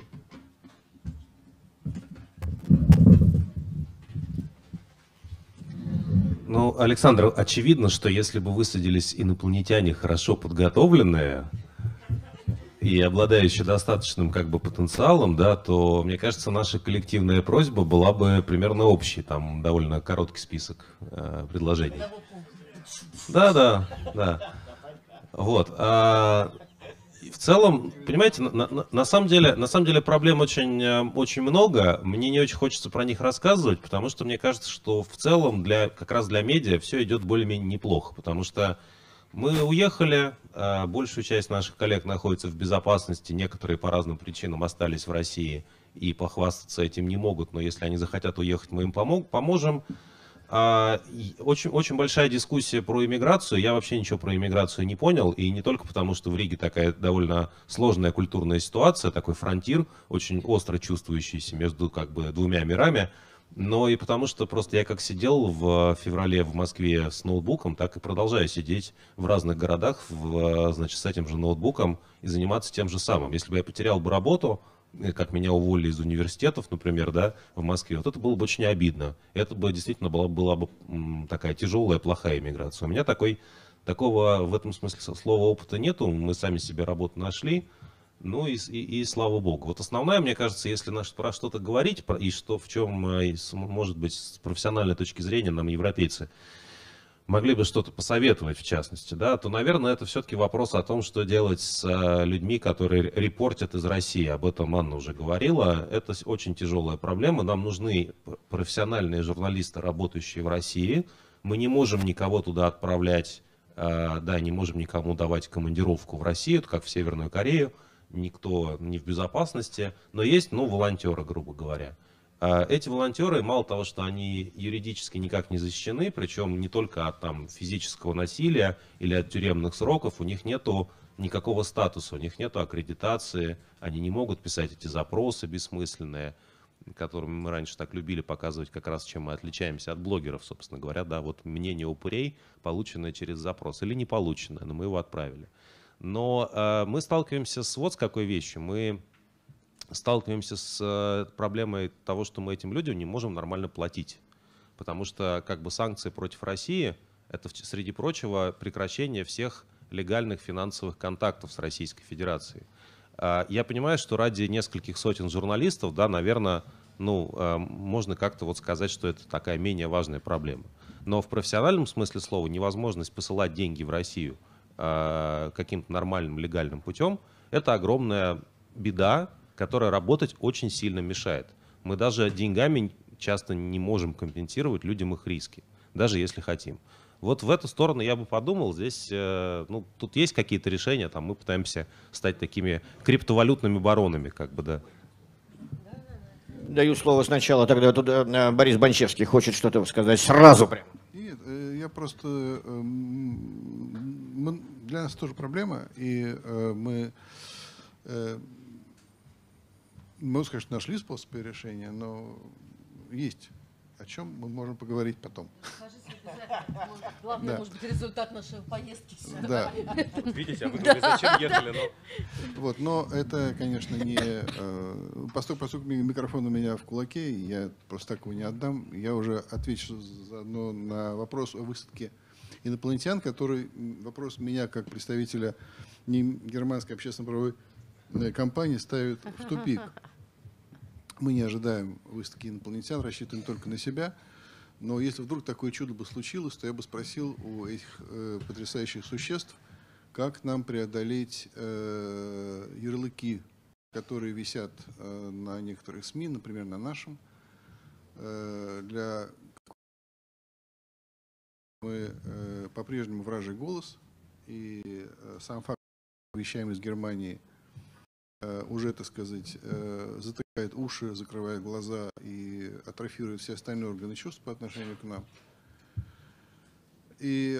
Ну, Александр, очевидно, что если бы высадились инопланетяне хорошо подготовленные и обладающие достаточным как бы потенциалом, да, то, мне кажется, наша коллективная просьба была бы примерно общей, там довольно короткий список предложений. Да. Вот. В целом, понимаете, на самом деле проблем очень много. Мне не очень хочется про них рассказывать, потому что мне кажется, что в целом как раз для медиа все идет более-менее неплохо, потому что мы уехали, большую часть наших коллег находится в безопасности, некоторые по разным причинам остались в России и похвастаться этим не могут, но если они захотят уехать, мы им поможем. Очень большая дискуссия про иммиграцию. Я вообще ничего про иммиграцию не понял. И не только потому, что в Риге такая довольно сложная культурная ситуация, такой фронтир, очень остро чувствующийся между как бы двумя мирами, но и потому, что просто я как сидел в феврале в Москве с ноутбуком, так и продолжаю сидеть в разных городах значит, с этим же ноутбуком и заниматься тем же самым. Если бы я потерял бы работу, как меня уволили из университетов, например, да, в Москве, вот это было бы очень обидно. Это бы действительно была бы такая тяжелая, плохая иммиграция. У меня такого в этом смысле слова опыта нету, мы сами себе работу нашли, ну и слава богу. Вот основное, мне кажется, если про что-то говорить, и что в чем, может быть, с профессиональной точки зрения нам европейцы могли бы что-то посоветовать, в частности, да, то, наверное, это все-таки вопрос о том, что делать с людьми, которые репортят из России. Об этом Анна уже говорила. Это очень тяжелая проблема. Нам нужны профессиональные журналисты, работающие в России. Мы не можем никого туда отправлять, да, не можем никому давать командировку в Россию, как в Северную Корею. Никто не в безопасности, но есть, волонтеры, грубо говоря. Эти волонтеры, мало того, что они юридически никак не защищены, причем не только от там, физического насилия или от тюремных сроков, у них нету никакого статуса, у них нету аккредитации, они не могут писать эти запросы бессмысленные, которыми мы раньше так любили показывать, как раз чем мы отличаемся от блогеров, собственно говоря, да, вот мнение упырей, полученное через запрос, или не полученное, но мы его отправили. Но мы сталкиваемся с какой вещью, мы сталкиваемся с проблемой того, что мы этим людям не можем нормально платить, потому что как бы санкции против России — это, среди прочего, прекращение всех легальных финансовых контактов с Российской Федерацией. Я понимаю, что ради нескольких сотен журналистов, да, наверное, ну, можно как-то вот сказать, что это такая менее важная проблема. Но в профессиональном смысле слова невозможность посылать деньги в Россию каким-то нормальным легальным путем — это огромная беда, которая работать очень сильно мешает. Мы даже деньгами часто не можем компенсировать людям их риски, даже если хотим. Вот в эту сторону я бы подумал, здесь, ну, тут есть какие-то решения, там мы пытаемся стать такими криптовалютными баронами, как бы, да. Даю слово сначала, тогда тут Борис Банчевский хочет что-то сказать сразу прям. Нет, я просто... Для нас тоже проблема, и мы сказать, что нашли способ ее решения, но есть о чем мы можем поговорить потом. Главное, Да. может быть, результат нашей поездки. Да. Видите, а вы думали, зачем ехали, но... Вот, но это, конечно, не... Поскольку микрофон у меня в кулаке, я просто так его не отдам, я уже отвечу заодно на вопрос о высадке инопланетян, который вопрос меня, как представителя германской общественно-правовой компании, ставит в тупик. Мы не ожидаем выставки инопланетян, рассчитываем только на себя. Но если вдруг такое чудо бы случилось, то я бы спросил у этих потрясающих существ, как нам преодолеть ярлыки, которые висят на некоторых СМИ, например, на нашем. Мы по-прежнему вражий голос, и сам факт, что вещаем из Германии, уже, так сказать, затыкает уши, закрывает глаза и атрофирует все остальные органы чувств по отношению к нам. И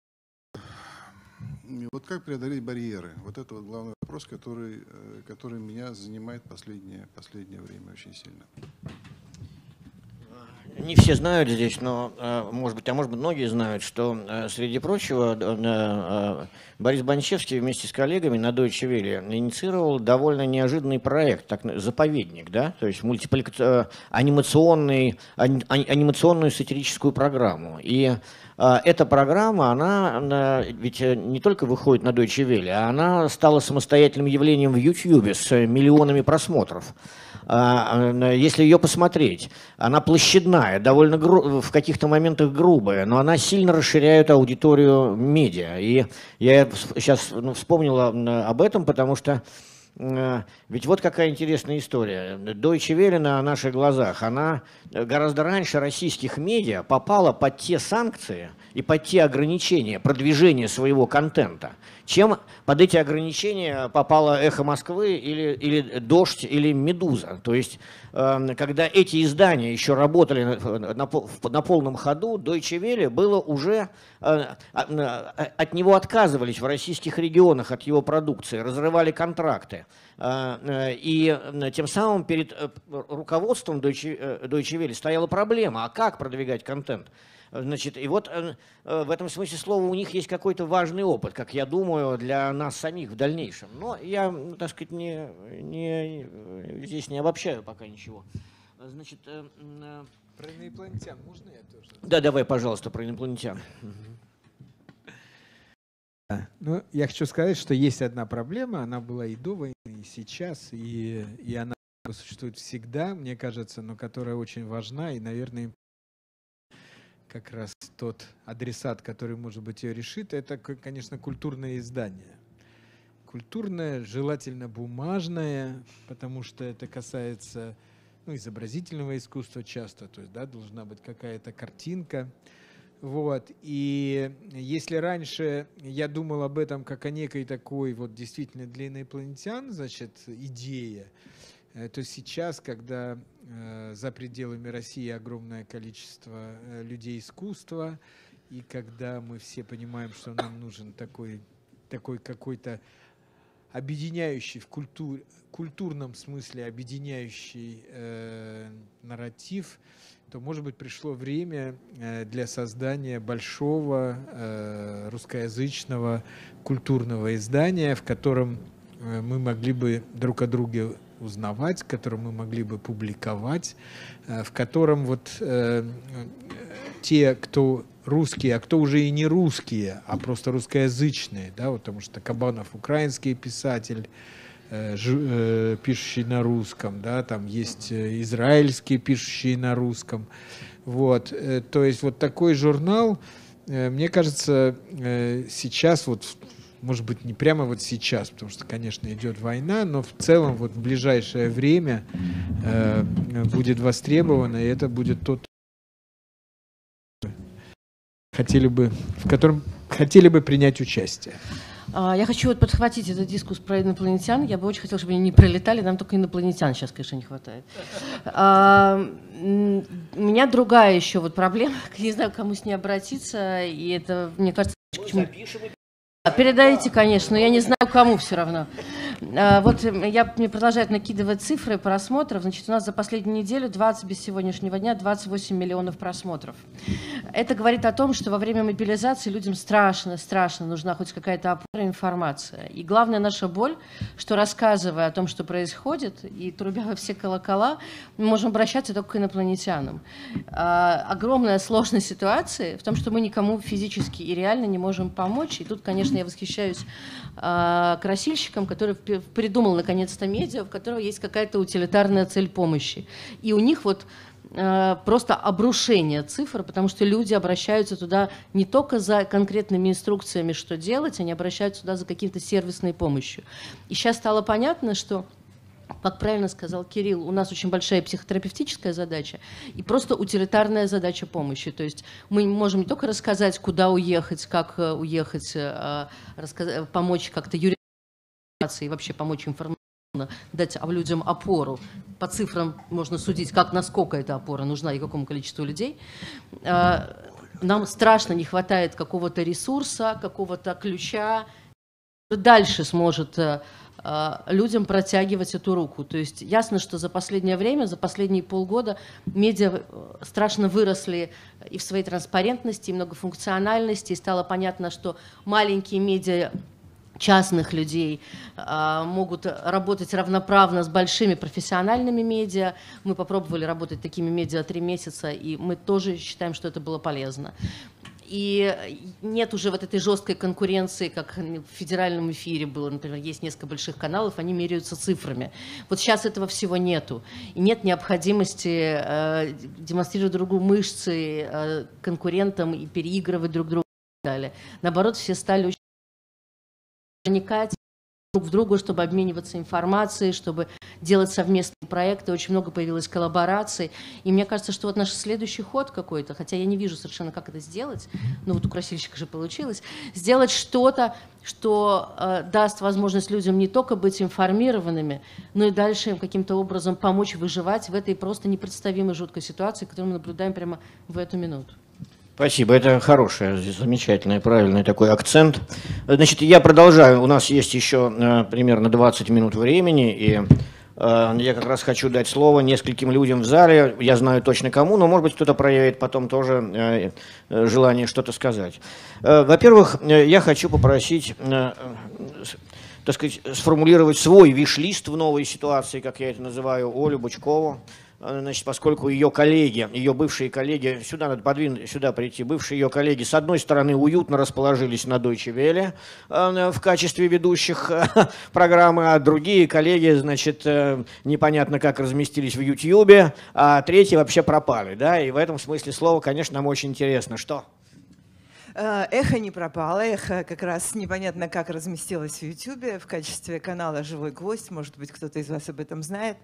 вот как преодолеть барьеры? Вот это вот главный вопрос, который меня занимает последнее время очень сильно. Не все знают здесь, но, может быть, многие знают, что, среди прочего, Борис Банчевский вместе с коллегами на Deutsche Welle инициировал довольно неожиданный проект, «Заповедник», да, то есть анимационную сатирическую программу. И эта программа, она ведь не только выходит на Deutsche Welle, а она стала самостоятельным явлением в YouTube с миллионами просмотров. Если ее посмотреть, она площадная, довольно в каких-то моментах грубая, но она сильно расширяет аудиторию медиа. И я сейчас вспомнил об этом, потому что ведь вот какая интересная история. Deutsche Welle на наших глазах, она гораздо раньше российских медиа попала под те санкции и под те ограничения продвижения своего контента, чем под эти ограничения попало «Эхо Москвы» или «Дождь» или «Медуза». То есть, когда эти издания еще работали на полном ходу, Deutsche Welle было уже... От него отказывались в российских регионах, от его продукции, разрывали контракты. И тем самым перед руководством Deutsche Welle стояла проблема, а как продвигать контент? Значит, и вот в этом смысле слова у них есть какой-то важный опыт, как я думаю, для нас самих в дальнейшем. Но я, так сказать, здесь не обобщаю пока ничего. Значит, Про инопланетян можно я тоже? да, давай, пожалуйста, про инопланетян. Ну, я хочу сказать, что есть одна проблема, она была и до войны, и сейчас, и она существует всегда, мне кажется, но которая очень важна, и, наверное, как раз тот адресат, который, может быть, ее решит, это, конечно, культурное издание. Культурное, желательно бумажное, потому что это касается изобразительного искусства часто, то есть, да, должна быть какая-то картинка. Вот. И если раньше я думал об этом как о некой такой вот действительно для инопланетян, значит, идее, то сейчас, когда за пределами России огромное количество людей искусства, и когда мы все понимаем, что нам нужен такой какой-то объединяющий в культурном смысле объединяющий нарратив, то, может быть, пришло время для создания большого русскоязычного культурного издания, в котором мы могли бы друг о друге узнавать, в котором мы могли бы публиковать, в котором вот те, кто русские, а кто уже и не русские, а просто русскоязычные, да, вот, потому что Кабанов украинский писатель, пишущий на русском, да, там есть израильские, пишущие на русском, вот, то есть вот такой журнал, мне кажется, сейчас вот, может быть, не прямо вот сейчас, потому что, конечно, идет война, но в целом вот в ближайшее время будет востребовано, и это будет тот, в котором хотели бы принять участие. Я хочу вот подхватить этот дискурс про инопланетян. Я бы очень хотела, чтобы они не прилетали. Нам только инопланетян сейчас, конечно, не хватает. У меня другая еще вот проблема. Не знаю, к кому с ней обратиться. И это, мне кажется, к чему... Передайте, конечно, но я не знаю, кому все равно. Вот мне продолжают накидывать цифры просмотров. Значит, у нас за последнюю неделю, без сегодняшнего дня, 28 миллионов просмотров. Это говорит о том, что во время мобилизации людям страшно нужна хоть какая-то опора, информация. И главная наша боль, что рассказывая о том, что происходит, и трубя во все колокола, мы можем обращаться только к инопланетянам. Огромная сложность ситуации в том, что мы никому физически и реально не можем помочь. И тут, конечно, я восхищаюсь красильщиком, который придумал наконец-то медиа, в котором есть какая-то утилитарная цель помощи. И у них вот просто обрушение цифр, потому что люди обращаются туда не только за конкретными инструкциями, что делать, они обращаются туда за каким-то сервисной помощью. И сейчас стало понятно, что, как правильно сказал Кирилл, у нас очень большая психотерапевтическая задача и просто утилитарная задача помощи. То есть мы можем не только рассказать, куда уехать, как уехать, помочь как-то юридически и вообще помочь информационно, дать людям опору. По цифрам можно судить, насколько эта опора нужна и какому количеству людей. Нам страшно не хватает какого-то ресурса, какого-то ключа, дальше сможет людям протягивать эту руку. То есть ясно, что за последнее время, за последние полгода медиа страшно выросли и в своей транспарентности, и многофункциональности, и стало понятно, что маленькие медиа частных людей могут работать равноправно с большими профессиональными медиа. Мы попробовали работать такими медиа 3 месяца, и мы тоже считаем, что это было полезно. И нет уже вот этой жесткой конкуренции, как в федеральном эфире было, например, есть несколько больших каналов, они меряются цифрами. Вот сейчас этого всего нету. И нет необходимости демонстрировать друг другу мышцы конкурентам и переигрывать друг друга и так далее. Наоборот, все стали очень проникать друг в друга, чтобы обмениваться информацией, чтобы делать совместные проекты. Очень много появилось коллабораций. И мне кажется, что вот наш следующий ход какой-то, хотя я не вижу совершенно, как это сделать, но вот у красильщика же получилось, сделать что-то, что даст возможность людям не только быть информированными, но и дальше им каким-то образом помочь выживать в этой просто непредставимой жуткой ситуации, которую мы наблюдаем прямо в эту минуту. Спасибо, это хороший, замечательный, правильный такой акцент. Значит, я продолжаю, у нас есть еще примерно 20 минут времени, и я как раз хочу дать слово нескольким людям в зале, я знаю точно кому, но, может быть, кто-то проявит потом тоже желание что-то сказать. Во-первых, я хочу попросить, так сказать, сформулировать свой виш-лист в новой ситуации, как я это называю, Олю Бычкову. Значит, поскольку ее коллеги, ее бывшие коллеги, сюда надо подвинуть, сюда прийти, бывшие ее коллеги, с одной стороны, уютно расположились на Deutsche Welle в качестве ведущих программы, а другие коллеги, значит, непонятно как разместились в YouTube, а третьи вообще пропали, да, и в этом смысле слова, конечно, нам очень интересно. Что? Эхо не пропало, эхо как раз непонятно как разместилось в YouTube в качестве канала «Живой гвоздь», может быть, кто-то из вас об этом знает.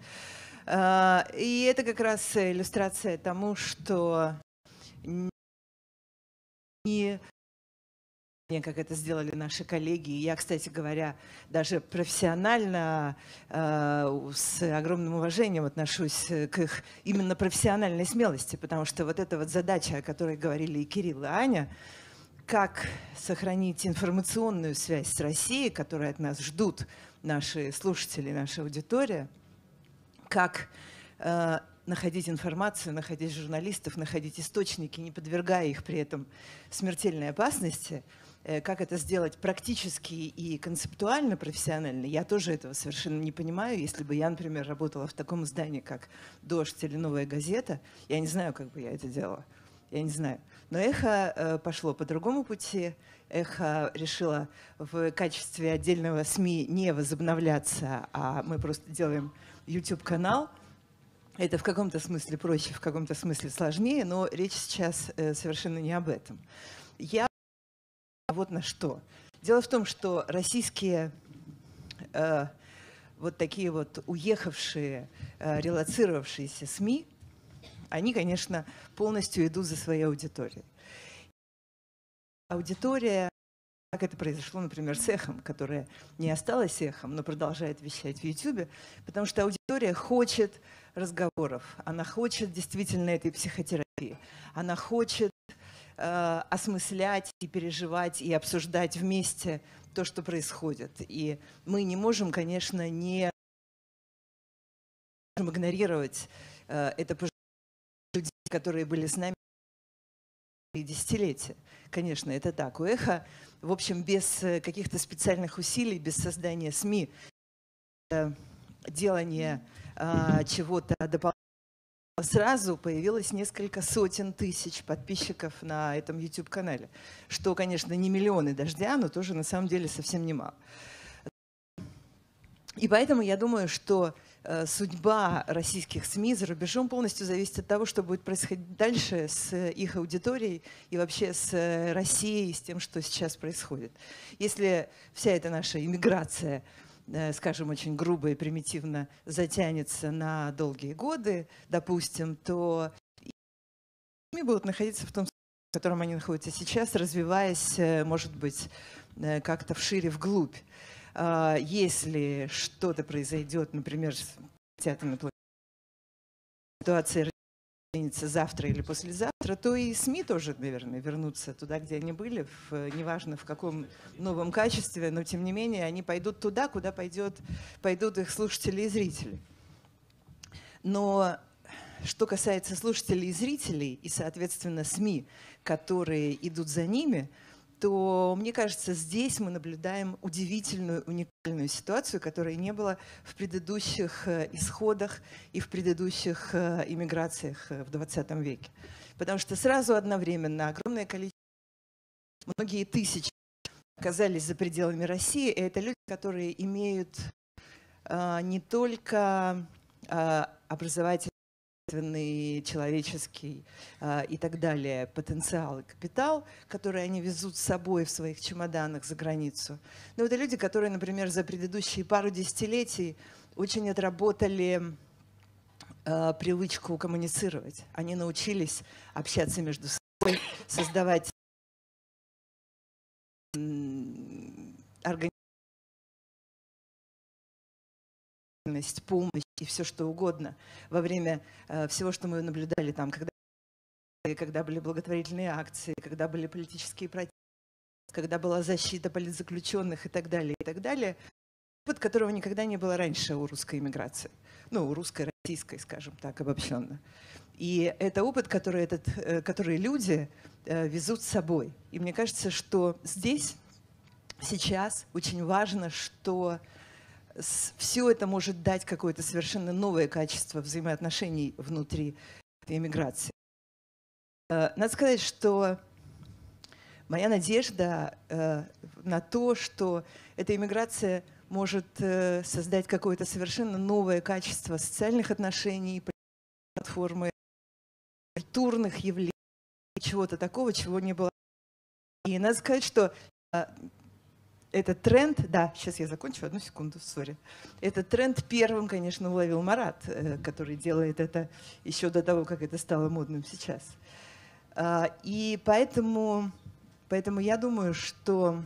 И это как раз иллюстрация тому, что не как это сделали наши коллеги. И я, кстати говоря, даже профессионально с огромным уважением отношусь к их именно профессиональной смелости, потому что вот эта вот задача, о которой говорили и Кирилл, и Аня, как сохранить информационную связь с Россией, которую от нас ждут наши слушатели, наша аудитория, как находить информацию, находить журналистов, находить источники, не подвергая их при этом смертельной опасности, как это сделать практически и концептуально, профессионально, я тоже этого совершенно не понимаю. Если бы я, например, работала в таком издании, как «Дождь» или «Новая газета», я не знаю, как бы я это делала. Я не знаю. Но «Эхо» пошло по другому пути. «Эхо» решило в качестве отдельного СМИ не возобновляться, а мы просто делаем YouTube-канал. Это в каком-то смысле проще, в каком-то смысле сложнее, но речь сейчас совершенно не об этом. Я вот на что. Дело в том, что российские вот такие вот уехавшие, релоцировавшиеся СМИ, они, конечно, полностью идут за своей аудиторией. Аудитория, как это произошло, например, с «Эхом», которая не осталась «Эхом», но продолжает вещать в YouTube, потому что аудитория хочет разговоров, она хочет действительно этой психотерапии, она хочет осмыслять и переживать и обсуждать вместе то, что происходит. И мы не можем, конечно, не игнорировать это пожелание людей, которые были с нами десятилетия. Конечно, это так. У «Эхо», в общем, без каких-то специальных усилий, без создания СМИ, делания чего-то дополнительного, сразу появилось несколько сотен тысяч подписчиков на этом YouTube-канале, что, конечно, не миллионы «Дождя», но тоже на самом деле совсем немало. И поэтому я думаю, что судьба российских СМИ за рубежом полностью зависит от того, что будет происходить дальше с их аудиторией и вообще с Россией, с тем, что сейчас происходит. Если вся эта наша иммиграция, скажем, очень грубо и примитивно затянется на долгие годы, допустим, то СМИ будут находиться в том состоянии, в котором они находятся сейчас, развиваясь, может быть, как-то вшире, вглубь. Если что-то произойдет, например, ситуация изменится завтра или послезавтра, то и СМИ тоже, наверное, вернутся туда, где они были, неважно в каком новом качестве, но тем не менее они пойдут туда, куда пойдут их слушатели и зрители. Но что касается слушателей и зрителей, и, соответственно, СМИ, которые идут за ними, то, мне кажется, здесь мы наблюдаем удивительную, уникальную ситуацию, которой не было в предыдущих исходах и в предыдущих иммиграциях в 20 веке. Потому что сразу одновременно огромное количество, многие тысячи оказались за пределами России, и это люди, которые имеют не только образовательный, человеческий и так далее потенциал и капитал, который они везут с собой в своих чемоданах за границу. Но это люди, которые, например, за предыдущие пару десятилетий очень отработали привычку коммуницировать. Они научились общаться между собой, создавать организованность, помощь и все что угодно во время всего, что мы наблюдали там, когда были благотворительные акции, когда были политические протесты, когда была защита политзаключенных и так далее, опыт которого никогда не было раньше у русской иммиграции, ну, у русской, российской, скажем так, обобщенно. И это опыт, который люди везут с собой. И мне кажется, что здесь, сейчас очень важно, что все это может дать какое-то совершенно новое качество взаимоотношений внутри этой иммиграции. Надо сказать, что моя надежда на то, что эта иммиграция может создать какое-то совершенно новое качество социальных отношений, платформы, культурных явлений, чего-то такого, чего не было. И надо сказать, что этот тренд, да, сейчас я закончу, одну секунду, сори. Этот тренд первым, конечно, уловил Марат, который делает это еще до того, как это стало модным сейчас. И поэтому Поэтому я думаю, что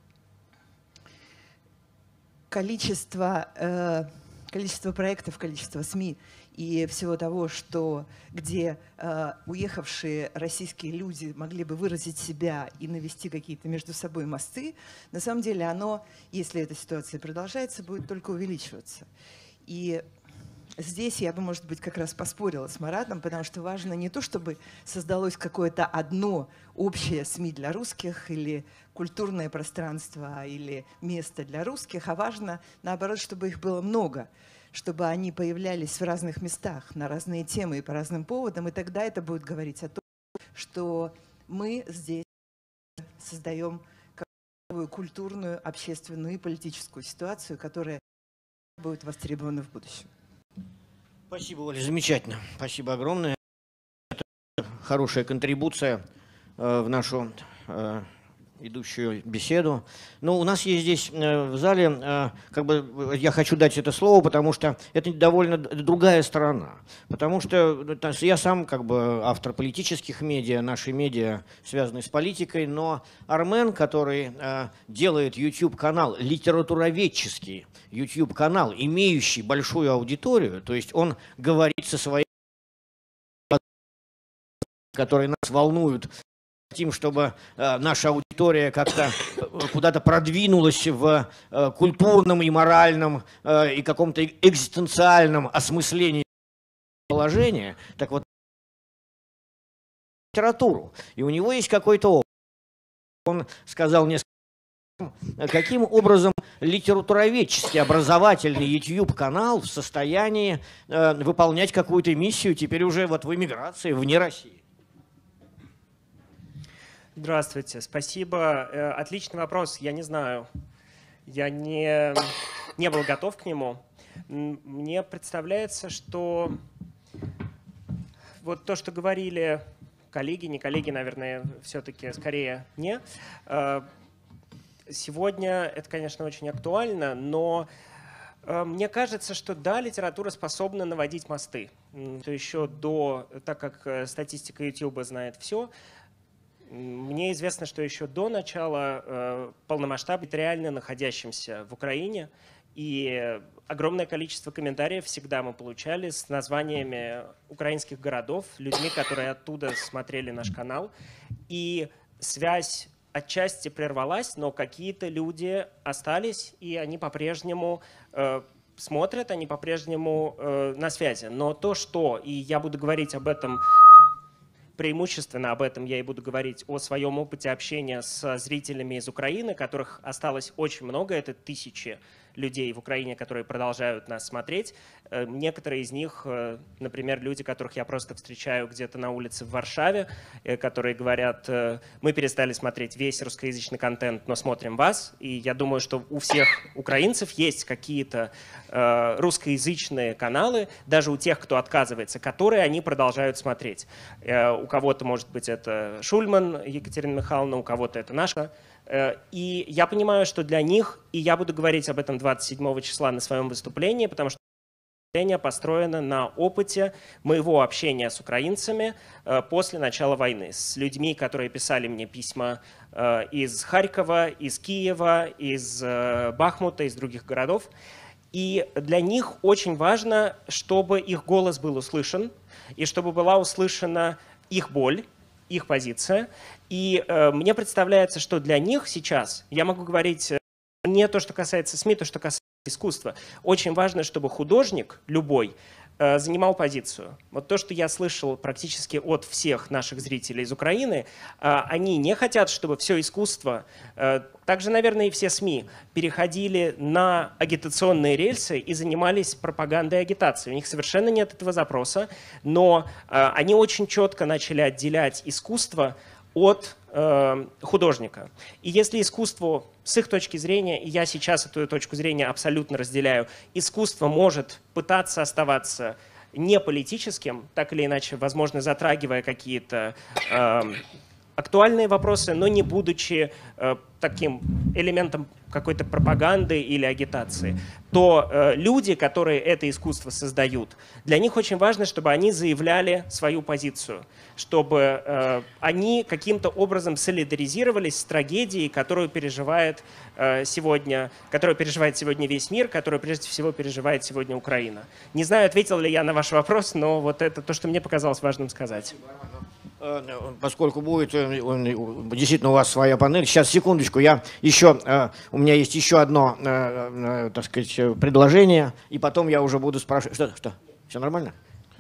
количество проектов, количество СМИ и всего того, где уехавшие российские люди могли бы выразить себя и навести какие-то между собой мосты, на самом деле оно, если эта ситуация продолжается, будет только увеличиваться. И здесь я бы, может быть, как раз поспорила с Маратом, потому что важно не то, чтобы создалось какое-то одно общее СМИ для русских или культурное пространство или место для русских, а важно, наоборот, чтобы их было много, чтобы они появлялись в разных местах, на разные темы и по разным поводам, и тогда это будет говорить о том, что мы здесь создаем какую-то культурную, общественную и политическую ситуацию, которая будет востребована в будущем. Спасибо, Оля, замечательно. Спасибо огромное. Это хорошая контрибуция в нашу идущую беседу. Но у нас есть здесь в зале, я хочу дать это слово, потому что это довольно другая сторона. Потому что я сам автор политических медиа, наши медиа связаны с политикой, но Армен, который делает YouTube-канал, литературоведческий YouTube-канал, имеющий большую аудиторию, то есть он говорит со своей, которые нас волнуют, хотим, чтобы наша аудитория как-то куда-то продвинулась в культурном и моральном и каком-то экзистенциальном осмыслении положения, так вот, литературу. И у него есть какой-то опыт. Он сказал несколько каким образом литературоведческий образовательный YouTube-канал в состоянии выполнять какую-то миссию теперь уже вот в эмиграции, вне России. Здравствуйте, спасибо. Отличный вопрос, я не знаю. Я не был готов к нему. Мне представляется, что вот то, что говорили коллеги, не коллеги, наверное, все-таки скорее не. Сегодня это, конечно, очень актуально, но мне кажется, что да, литература способна наводить мосты. То еще так как статистика YouTube знает все, мне известно, что еще до начала полномасштабной реально находящимся в Украине, и огромное количество комментариев всегда мы получали с названиями украинских городов, людьми, которые оттуда смотрели наш канал. И связь отчасти прервалась, но какие-то люди остались, и они по-прежнему смотрят, они по-прежнему на связи. Но то, что, и я буду говорить об этом, преимущественно об этом я и буду говорить, о своем опыте общения с зрителями из Украины, которых осталось очень много, это тысячи людей в Украине, которые продолжают нас смотреть. Некоторые из них, например, люди, которых я просто встречаю где-то на улице в Варшаве, которые говорят, мы перестали смотреть весь русскоязычный контент, но смотрим вас. И я думаю, что у всех украинцев есть какие-то русскоязычные каналы, даже у тех, кто отказывается, которые они продолжают смотреть. У кого-то, может быть, это Шульман Екатерина Михайловна, у кого-то это наша. И я понимаю, что для них, и я буду говорить об этом 27 числа на своем выступлении, потому что выступление построено на опыте моего общения с украинцами после начала войны, с людьми, которые писали мне письма из Харькова, из Киева, из Бахмута, из других городов. И для них очень важно, чтобы их голос был услышан, и чтобы была услышана их боль, их позиция. И мне представляется, что для них сейчас, я могу говорить не то, что касается СМИ, то, что касается искусства, очень важно, чтобы художник любой занимал позицию. Вот то, что я слышал практически от всех наших зрителей из Украины, они не хотят, чтобы все искусство, также, наверное, и все СМИ, переходили на агитационные рельсы и занимались пропагандой и агитацией. У них совершенно нет этого запроса, но они очень четко начали отделять искусство от художника. И если искусство, с их точки зрения, и я сейчас эту точку зрения абсолютно разделяю, искусство может пытаться оставаться не политическим, так или иначе, возможно, затрагивая какие-то актуальные вопросы, но не будучи таким элементом какой-то пропаганды или агитации. то люди, которые это искусство создают, для них очень важно, чтобы они заявляли свою позицию, чтобы они каким-то образом солидаризировались с трагедией, которую переживает сегодня весь мир, которую прежде всего переживает сегодня Украина. Не знаю, ответил ли я на ваш вопрос, но вот это то, что мне показалось важным сказать. Поскольку будет действительно у вас своя панель, сейчас, секундочку, у меня есть еще одно, так сказать, предложение, и потом я уже буду спрашивать. Что? Все нормально?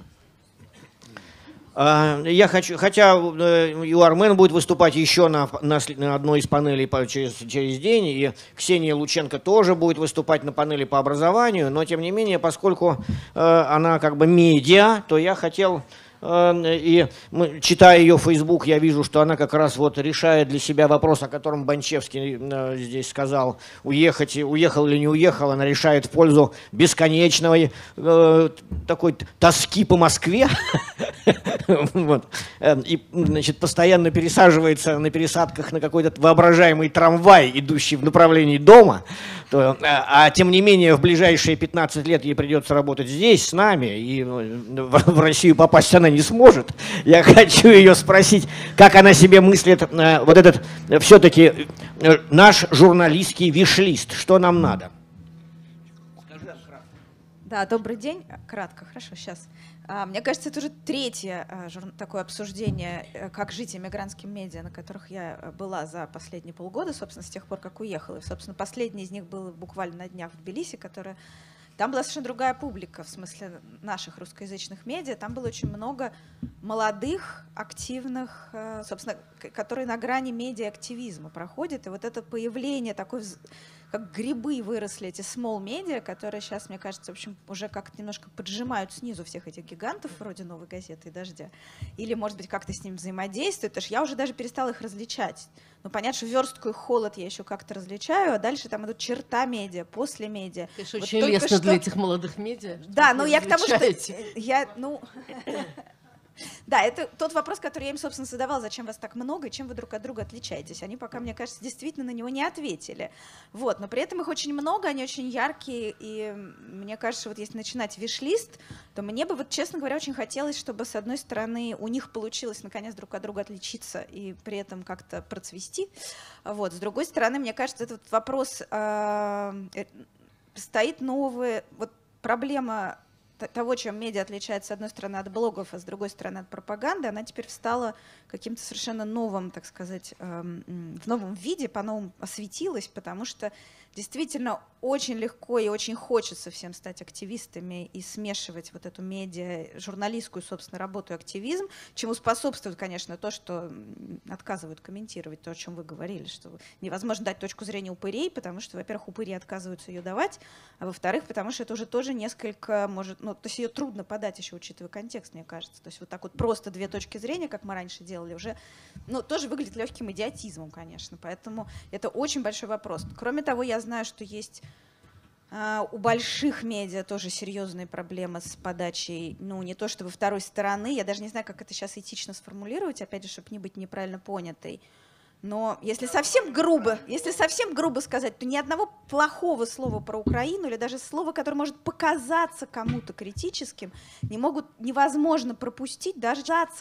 Я хочу, хотя Армен будет выступать еще на одной из панелей через день, и Ксения Лученко тоже будет выступать на панели по образованию, но тем не менее, поскольку она как бы медиа, то я хотел... И читая ее Facebook, я вижу, что она как раз вот решает для себя вопрос, о котором Банчевский здесь сказал, уехал или не уехал, она решает в пользу бесконечной такой тоски по Москве. И, значит, постоянно пересаживается на пересадках на какой-то воображаемый трамвай, идущий в направлении дома. А тем не менее, в ближайшие 15 лет ей придется работать здесь, с нами, и в Россию попасть она не сможет. Я хочу ее спросить, как она себе мыслит вот этот все-таки наш журналистский виш-лист. Что нам надо? Да, добрый день. Кратко, хорошо, сейчас. Мне кажется, это уже третье такое обсуждение, как жить эмигрантским медиа, на которых я была за последние полгода, собственно, с тех пор, как уехала. И, собственно, последний из них был буквально на днях в Тбилиси, которая... Там была совершенно другая публика, в смысле наших русскоязычных медиа. Там было очень много молодых, активных, собственно, которые на грани медиа-активизма проходят. И вот это появление такой, как грибы выросли эти small медиа, которые сейчас, мне кажется, в общем, уже как-то немножко поджимают снизу всех этих гигантов, вроде «Новой газеты» и «Дождя». Или, может быть, как-то с ним взаимодействуют. Потому что я уже даже перестала их различать. Ну, понятно, что верстку и холод я еще как-то различаю, а дальше там идут черта медиа, после медиа. Это вот очень лестно для этих молодых медиа. Да, но я к тому, что да, это тот вопрос, который я им, собственно, задавала, зачем вас так много и чем вы друг от друга отличаетесь. Они пока, мне кажется, действительно на него не ответили. Вот, но при этом их очень много, они очень яркие, и мне кажется, вот если начинать виш-лист, то мне бы, вот, честно говоря, очень хотелось, чтобы, с одной стороны, у них получилось, наконец, друг от друга отличиться и при этом как-то процвести. Вот, с другой стороны, мне кажется, этот вопрос стоит новая, вот проблема того, чем медиа отличается, с одной стороны, от блогов, а с другой стороны, от пропаганды, она теперь встала каким-то совершенно новым, так сказать, в новом виде, по-новому осветилась, потому что действительно очень легко и очень хочется всем стать активистами и смешивать вот эту медиа, журналистскую, собственно, работу и активизм, чему способствует, конечно, то, что отказывают комментировать то, о чем вы говорили, что невозможно дать точку зрения упырей, потому что, во-первых, упыри отказываются ее давать, а во-вторых, потому что это уже тоже несколько, может, ну, то есть ее трудно подать еще, учитывая контекст, мне кажется. То есть вот так вот просто две точки зрения, как мы раньше делали, уже, ну, тоже выглядит легким идиотизмом, конечно, поэтому это очень большой вопрос. Кроме того, я знаю, что есть у больших медиа тоже серьезные проблемы с подачей, ну, не то чтобы второй стороны, я даже не знаю, как это сейчас этично сформулировать, опять же, чтобы не быть неправильно понятой. Но если совсем грубо сказать, то ни одного плохого слова про Украину или даже слова, которое может показаться кому-то критическим, невозможно пропустить даже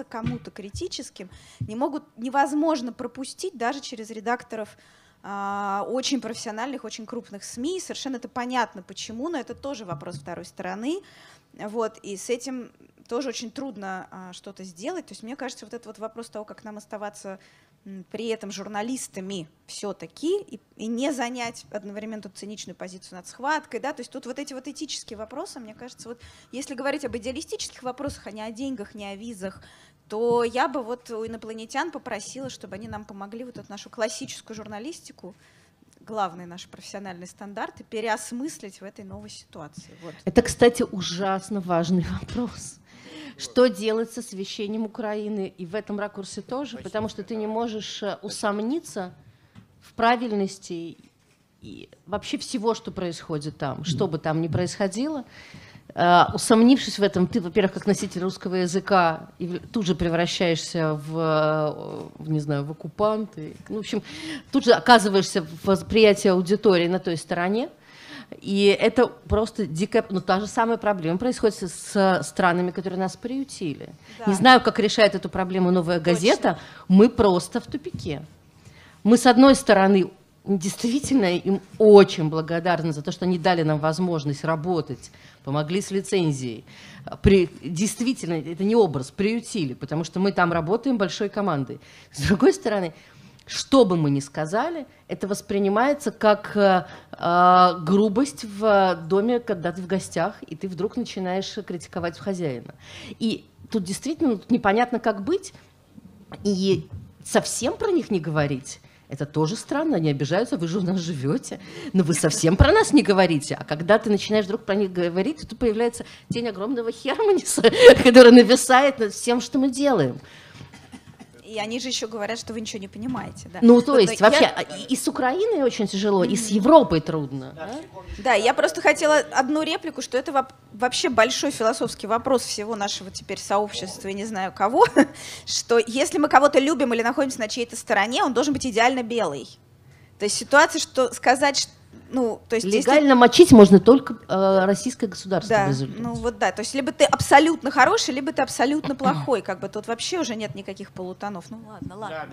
через редакторов очень профессиональных, очень крупных СМИ. Совершенно это понятно, почему, но это тоже вопрос второй стороны. Вот, и с этим тоже очень трудно что-то сделать. То есть мне кажется, вот этот вот вопрос того, как нам оставаться при этом журналистами все-таки и не занять одновременно циничную позицию над схваткой, да, то есть тут вот эти вот этические вопросы, мне кажется, вот если говорить об идеалистических вопросах, а не о деньгах, не о визах, то я бы вот у инопланетян попросила, чтобы они нам помогли вот эту нашу классическую журналистику, главные наши профессиональные стандарты, переосмыслить в этой новой ситуации. Вот. Это, кстати, ужасно важный вопрос. Что делать с освещением Украины? И в этом ракурсе тоже, потому что ты не можешь усомниться в правильности и вообще всего, что происходит там, что бы там ни происходило. Усомнившись в этом, ты, во-первых, как носитель русского языка, тут же превращаешься не знаю, в оккупанта. Ну, в общем, тут же оказываешься в восприятии аудитории на той стороне. И это просто дикая... Ну, та же самая проблема происходит с странами, которые нас приютили. Да. Не знаю, как решает эту проблему «Новая газета». Мы просто в тупике. Мы, с одной стороны, действительно им очень благодарны за то, что они дали нам возможность работать, помогли с лицензией. Действительно, это не образ, приютили, потому что мы там работаем большой командой. С другой стороны, что бы мы ни сказали, это воспринимается как грубость в доме, когда ты в гостях, и ты вдруг начинаешь критиковать хозяина. И тут действительно непонятно, как быть, и совсем про них не говорить. Это тоже странно, они обижаются, вы же у нас живете, но вы совсем про нас не говорите. А когда ты начинаешь вдруг про них говорить, то появляется тень огромного Херманиса, который нависает над всем, что мы делаем. И они же еще говорят, что вы ничего не понимаете. Да. Ну, то есть, вообще, и с Украиной очень тяжело, и с Европой трудно. Да, я просто хотела одну реплику, что это вообще большой философский вопрос всего нашего теперь сообщества, и не знаю кого, что если мы кого-то любим или находимся на чьей-то стороне, он должен быть идеально белый. То есть ситуация, что сказать, ну, то есть легально мочить можно только российское государство. Да, в результате. ну вот да, то есть либо ты абсолютно хороший, либо ты абсолютно плохой, как бы тут вообще уже нет никаких полутонов. Ну ладно.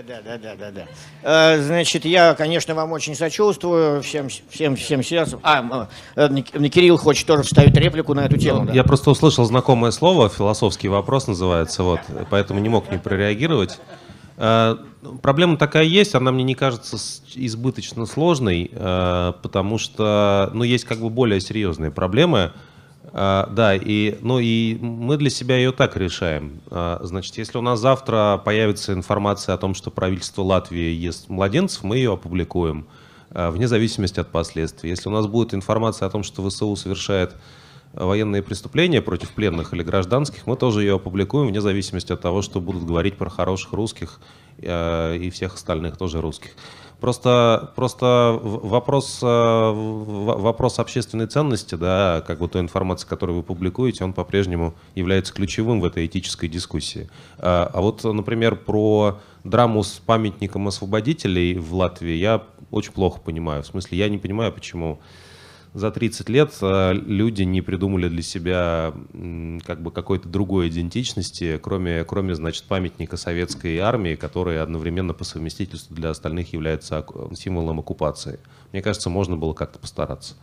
Да. Значит, я, конечно, вам очень сочувствую, всем сердцем. Кирилл хочет тоже вставить реплику на эту тему. Я просто услышал знакомое слово, философский вопрос называется, вот, поэтому не мог не прореагировать. Проблема такая есть, она мне не кажется избыточно сложной, потому что, ну, есть как бы более серьезные проблемы, да, и мы для себя ее так решаем. Значит, если у нас завтра появится информация о том, что правительство Латвии ест младенцев, мы ее опубликуем, вне зависимости от последствий. Если у нас будет информация о том, что ВСУ совершает военные преступления против пленных или гражданских, мы тоже ее опубликуем вне зависимости от того, что будут говорить про хороших русских и всех остальных тоже русских. Просто вопрос общественной ценности, да, как бы той информации, которую вы публикуете, он по-прежнему является ключевым в этой этической дискуссии. А вот, например, про драму с памятником освободителей в Латвии я очень плохо понимаю. В смысле, я не понимаю, почему за 30 лет люди не придумали для себя как бы какой-то другой идентичности, кроме, значит, памятника советской армии, который одновременно по совместительству для остальных является символом оккупации. Мне кажется, можно было как-то постараться.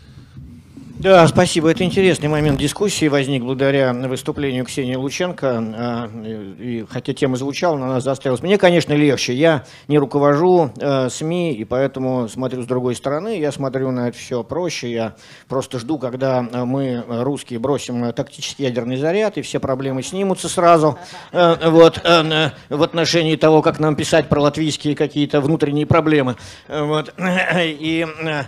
Да, спасибо. Это интересный момент дискуссии возник благодаря выступлению Ксении Лученко. И, хотя тема звучала, но она заострилась. Мне, конечно, легче. Я не руковожу СМИ, и поэтому смотрю с другой стороны. Я смотрю на это все проще. Я просто жду, когда мы, русские, бросим тактический ядерный заряд, и все проблемы снимутся сразу. Вот, в отношении того, как нам писать про латвийские какие-то внутренние проблемы. Вот. И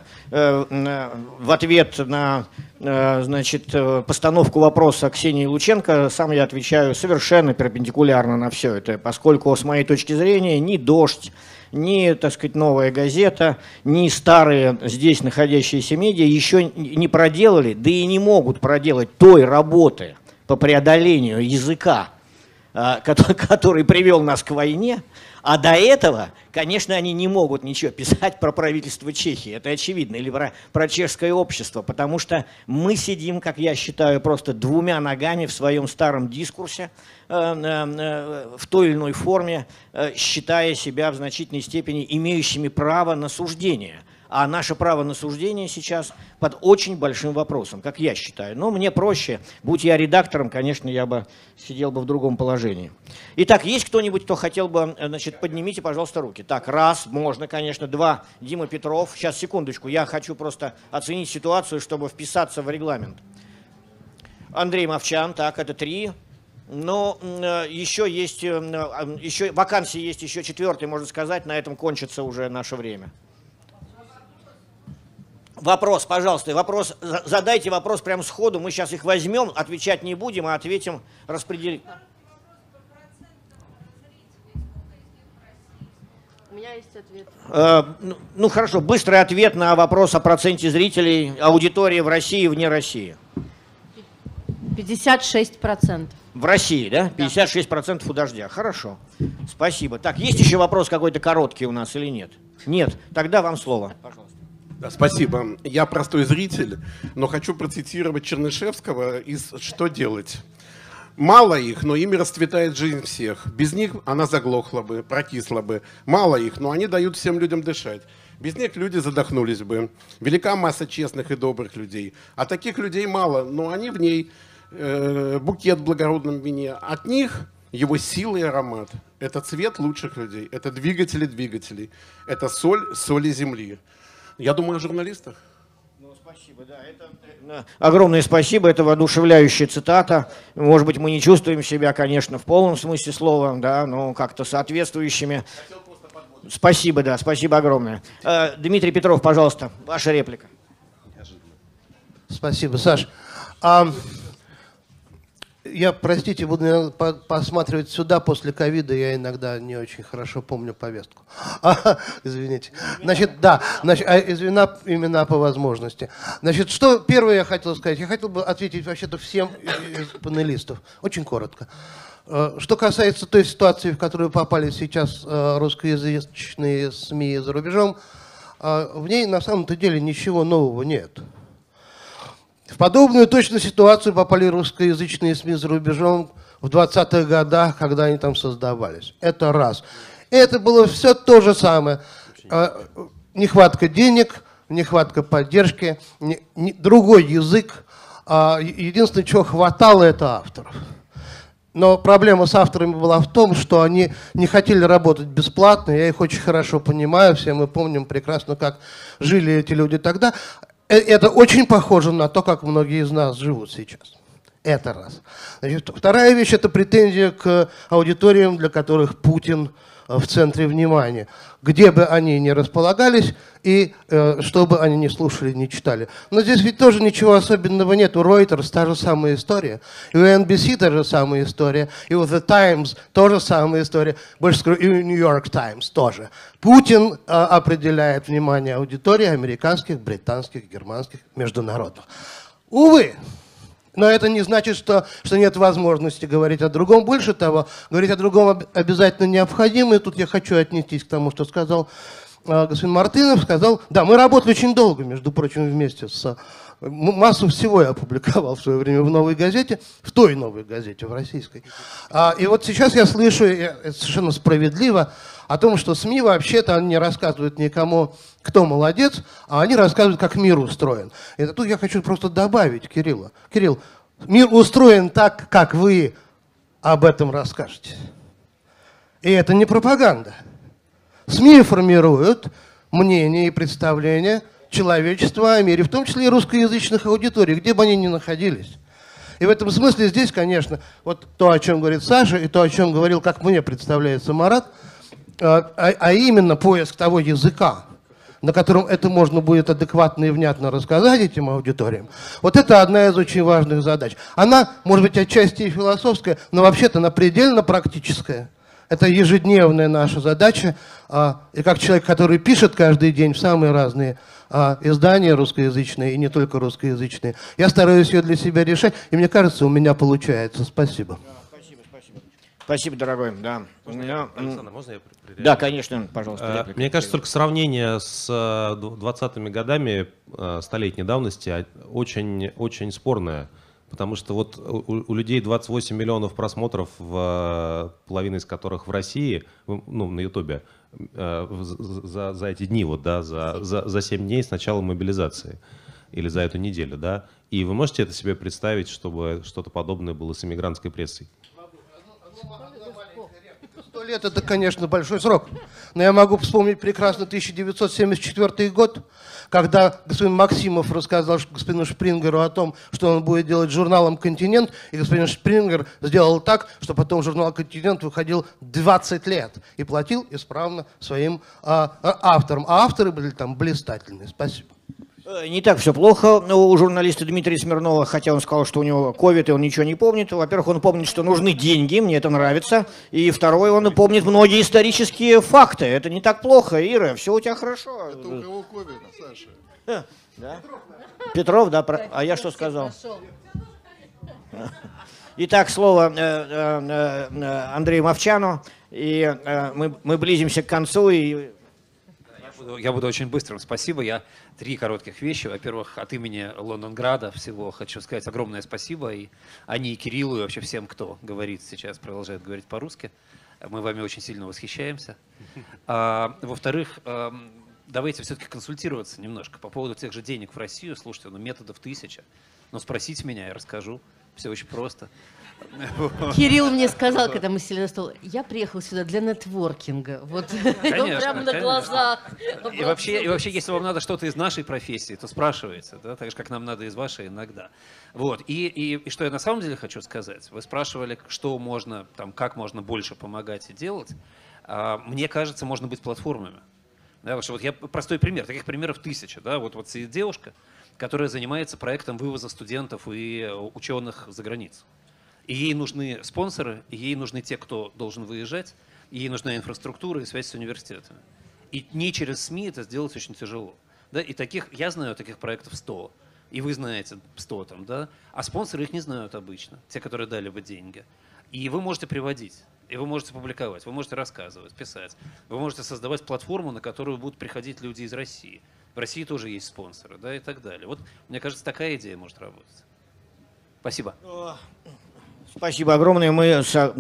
в ответ на значит, постановку вопроса Ксении Лученко сам я отвечаю совершенно перпендикулярно на все это, поскольку, с моей точки зрения, ни «Дождь», ни, так сказать, «Новая газета», ни старые здесь находящиеся медиа еще не проделали, да и не могут проделать той работы по преодолению языка, который привел нас к войне. А до этого, конечно, они не могут ничего писать про правительство Чехии, это очевидно, или про чешское общество, потому что мы сидим, как я считаю, просто двумя ногами в своем старом дискурсе, в той или иной форме, считая себя в значительной степени имеющими право на суждение. А наше право на суждение сейчас под очень большим вопросом, как я считаю. Но мне проще, будь я редактором, конечно, я бы сидел бы в другом положении. Итак, есть кто-нибудь, кто хотел бы, значит, поднимите, пожалуйста, руки. Так, раз, можно, конечно, два. Дима Петров. Сейчас, секундочку, я хочу просто оценить ситуацию, чтобы вписаться в регламент. Андрей Мовчан, так, это 3. Но еще есть, вакансии есть еще 4, можно сказать, на этом кончится уже наше время. Вопрос, пожалуйста, задайте вопрос прямо сходу, мы сейчас их возьмем, отвечать не будем, а ответим, распределим. У меня есть ответ. Ну хорошо, быстрый ответ на вопрос о проценте зрителей, аудитории в России и вне России. 56%. В России, да? 56% у «Дождя». Хорошо, спасибо. Так, есть еще вопрос какой-то короткий у нас или нет? Нет, тогда вам слово, пожалуйста. Да, спасибо. Я простой зритель, но хочу процитировать Чернышевского из «Что делать?». Мало их, но ими расцветает жизнь всех. Без них она заглохла бы, прокисла бы. Мало их, но они дают всем людям дышать. Без них люди задохнулись бы. Велика масса честных и добрых людей. А таких людей мало, но они в ней. Букет в благородном вине. От них его сила и аромат. Это цвет лучших людей. Это двигатели двигателей. Это соль соли земли. Я думаю о журналистах. Спасибо, да, это огромное спасибо, это воодушевляющая цитата. Может быть, мы не чувствуем себя, конечно, в полном смысле слова, да, но как-то соответствующими. Спасибо, да, спасибо огромное. Дмитрий Петров, пожалуйста, ваша реплика. Спасибо, Саш. Я, простите, буду наверное, посматривать сюда после ковида, я иногда не очень хорошо помню повестку. Извините. Значит, да, извина именно по возможности. Значит, что первое я хотел сказать? Я хотел бы ответить вообще-то всем из панелистов, очень коротко. Что касается той ситуации, в которую попали сейчас русскоязычные СМИ за рубежом, в ней на самом-то деле ничего нового нет. В подобную точно ситуацию попали русскоязычные СМИ за рубежом в 20-х годах, когда они там создавались. Это раз. И это было все то же самое. Нехватка денег, нехватка поддержки, другой язык. Единственное, чего хватало, это авторов. Но проблема с авторами была в том, что они не хотели работать бесплатно. Я их очень хорошо понимаю, все мы помним прекрасно, как жили эти люди тогда. Это очень похоже на то, как многие из нас живут сейчас. Это раз. Значит, вторая вещь – это претензия к аудиториям, для которых Путин в центре внимания. Где бы они ни располагались и что бы они ни слушали, ни читали. Но здесь ведь тоже ничего особенного нет. У Reuters та же самая история. И у NBC та же самая история. И у The Times тоже самая история. Больше скажу, и у New York Times тоже. Путин определяет внимание аудитории американских, британских, германских, международных. Увы. Но это не значит, что нет возможности говорить о другом. Больше того, говорить о другом обязательно необходимо. И тут я хочу отнестись к тому, что сказал господин Мартынов. Сказал, да, мы работали очень долго, между прочим, вместе с... Массу всего я опубликовал в свое время в «Новой газете», в той «Новой газете», в российской. И вот сейчас я слышу, это совершенно справедливо, о том, что СМИ вообще-то не рассказывают никому, кто молодец, а они рассказывают, как мир устроен. И тут я хочу просто добавить Кирилла. Кирилл, мир устроен так, как вы об этом расскажете. И это не пропаганда. СМИ формируют мнение и представление человечества о мире, в том числе и русскоязычных аудиторий, где бы они ни находились. И в этом смысле здесь, конечно, вот то, о чем говорит Саша, и то, о чем говорил, как мне представляется, Марат, а именно поиск того языка, на котором это можно будет адекватно и внятно рассказать этим аудиториям, вот это одна из очень важных задач. Она, может быть, отчасти и философская, но вообще-то она предельно практическая. Это ежедневная наша задача. И как человек, который пишет каждый день в самые разные издания русскоязычные, и не только русскоязычные, я стараюсь ее для себя решать, и мне кажется, у меня получается. Спасибо. Спасибо, дорогой. Да. Александр, можно я прерву? Да, конечно, пожалуйста. Реплика. Мне кажется, только сравнение с 20-ми годами столетней давности очень, очень спорное. Потому что вот у людей 28 миллионов просмотров, половина из которых в России, ну, на Ютубе, за эти дни, вот, да, за 7 дней с начала мобилизации. Или за эту неделю, да. И вы можете это себе представить, чтобы что-то подобное было с иммигрантской прессой? 100 лет – это, конечно, большой срок. Но я могу вспомнить прекрасно 1974 год, когда господин Максимов рассказал господину Шпрингеру о том, что он будет делать журналом «Континент», и господин Шпрингер сделал так, что потом журнал «Континент» выходил 20 лет и платил исправно своим авторам. А авторы были там блистательные. Спасибо. Не так все плохо у журналиста Дмитрия Смирнова, хотя он сказал, что у него ковид, и он ничего не помнит. Во-первых, он помнит, что нужны деньги, мне это нравится. И второе, он помнит многие исторические факты. Это не так плохо, Ира, все у тебя хорошо. Это у кого ковид, Саша? Да? Петров, да? А я что сказал? Итак, слово Андрею Мовчану. И мы близимся к концу. И... Я буду очень быстрым. Спасибо. Я 3 коротких вещи. Во-первых, от имени Лондонграда всего хочу сказать огромное спасибо. И Ане, и Кириллу, и вообще всем, кто говорит сейчас, продолжает говорить по-русски. Мы вами очень сильно восхищаемся. Во-вторых, давайте все-таки консультироваться немножко по поводу тех же денег в Россию. Слушайте, методов 1000. Но спросите меня, я расскажу. Все очень просто. Кирилл мне сказал, когда мы сели на стол, я приехал сюда для нетворкинга. Вот прямо на глазах. И вообще, если вам надо что-то из нашей профессии, то спрашивайте, да, так же, как нам надо из вашей иногда. Вот. И что я на самом деле хочу сказать, вы спрашивали, что можно, там, как можно больше помогать и делать. Мне кажется, можно быть платформами. Да, вот я простой пример, таких примеров 1000. Да, вот сидит девушка, которая занимается проектом вывоза студентов и ученых за границу. И ей нужны спонсоры, и ей нужны те, кто должен выезжать, и ей нужна инфраструктура и связь с университетами. И не через СМИ это сделать очень тяжело. Да? И я знаю таких проектов 100, и вы знаете 100 там, да? А спонсоры их не знают обычно, те, которые дали бы деньги. И вы можете приводить, и вы можете публиковать, вы можете рассказывать, писать, вы можете создавать платформу, на которую будут приходить люди из России. В России тоже есть спонсоры, да, и так далее. Вот, мне кажется, такая идея может работать. Спасибо. Спасибо огромное. Мы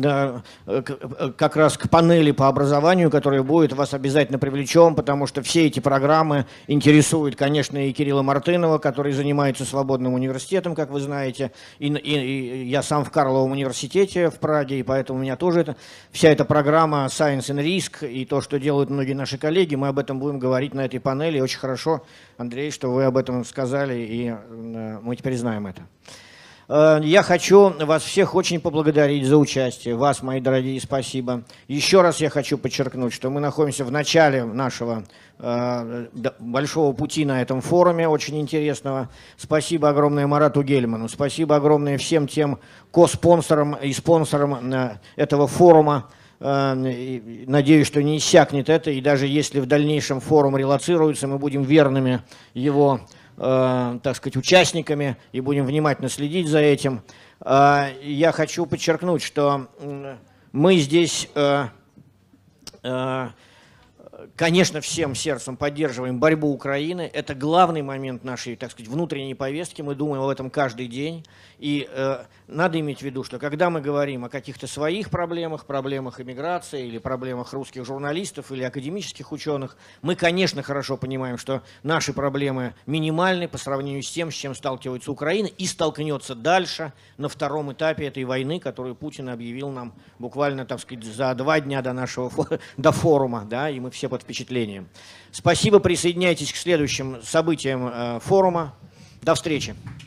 как раз к панели по образованию, которая будет, вас обязательно привлечем, потому что все эти программы интересуют, конечно, и Кирилла Мартынова, который занимается свободным университетом, как вы знаете, и я сам в Карловом университете в Праге, и поэтому у меня тоже вся эта программа Science and Risk и то, что делают многие наши коллеги, мы об этом будем говорить на этой панели. Очень хорошо, Андрей, что вы об этом сказали, и мы теперь знаем это. Я хочу вас всех очень поблагодарить за участие. Вас, мои дорогие, спасибо. Еще раз я хочу подчеркнуть, что мы находимся в начале нашего большого пути на этом форуме, очень интересного. Спасибо огромное Марату Гельману. Спасибо огромное всем тем коспонсорам и спонсорам этого форума. Надеюсь, что не иссякнет это. И даже если в дальнейшем форум релоцируется, мы будем верными его, так сказать, участниками и будем внимательно следить за этим. Я хочу подчеркнуть, что мы здесь, конечно, всем сердцем поддерживаем борьбу Украины. Это главный момент нашей, так сказать, внутренней повестки. Мы думаем об этом каждый день. И надо иметь в виду, что когда мы говорим о каких-то своих проблемах, проблемах иммиграции или проблемах русских журналистов или академических ученых, мы, конечно, хорошо понимаем, что наши проблемы минимальны по сравнению с тем, с чем сталкивается Украина и столкнется дальше на втором этапе этой войны, которую Путин объявил нам буквально, так сказать, за 2 дня до форума, да, и мы все под впечатлением. Спасибо, присоединяйтесь к следующим событиям форума. До встречи.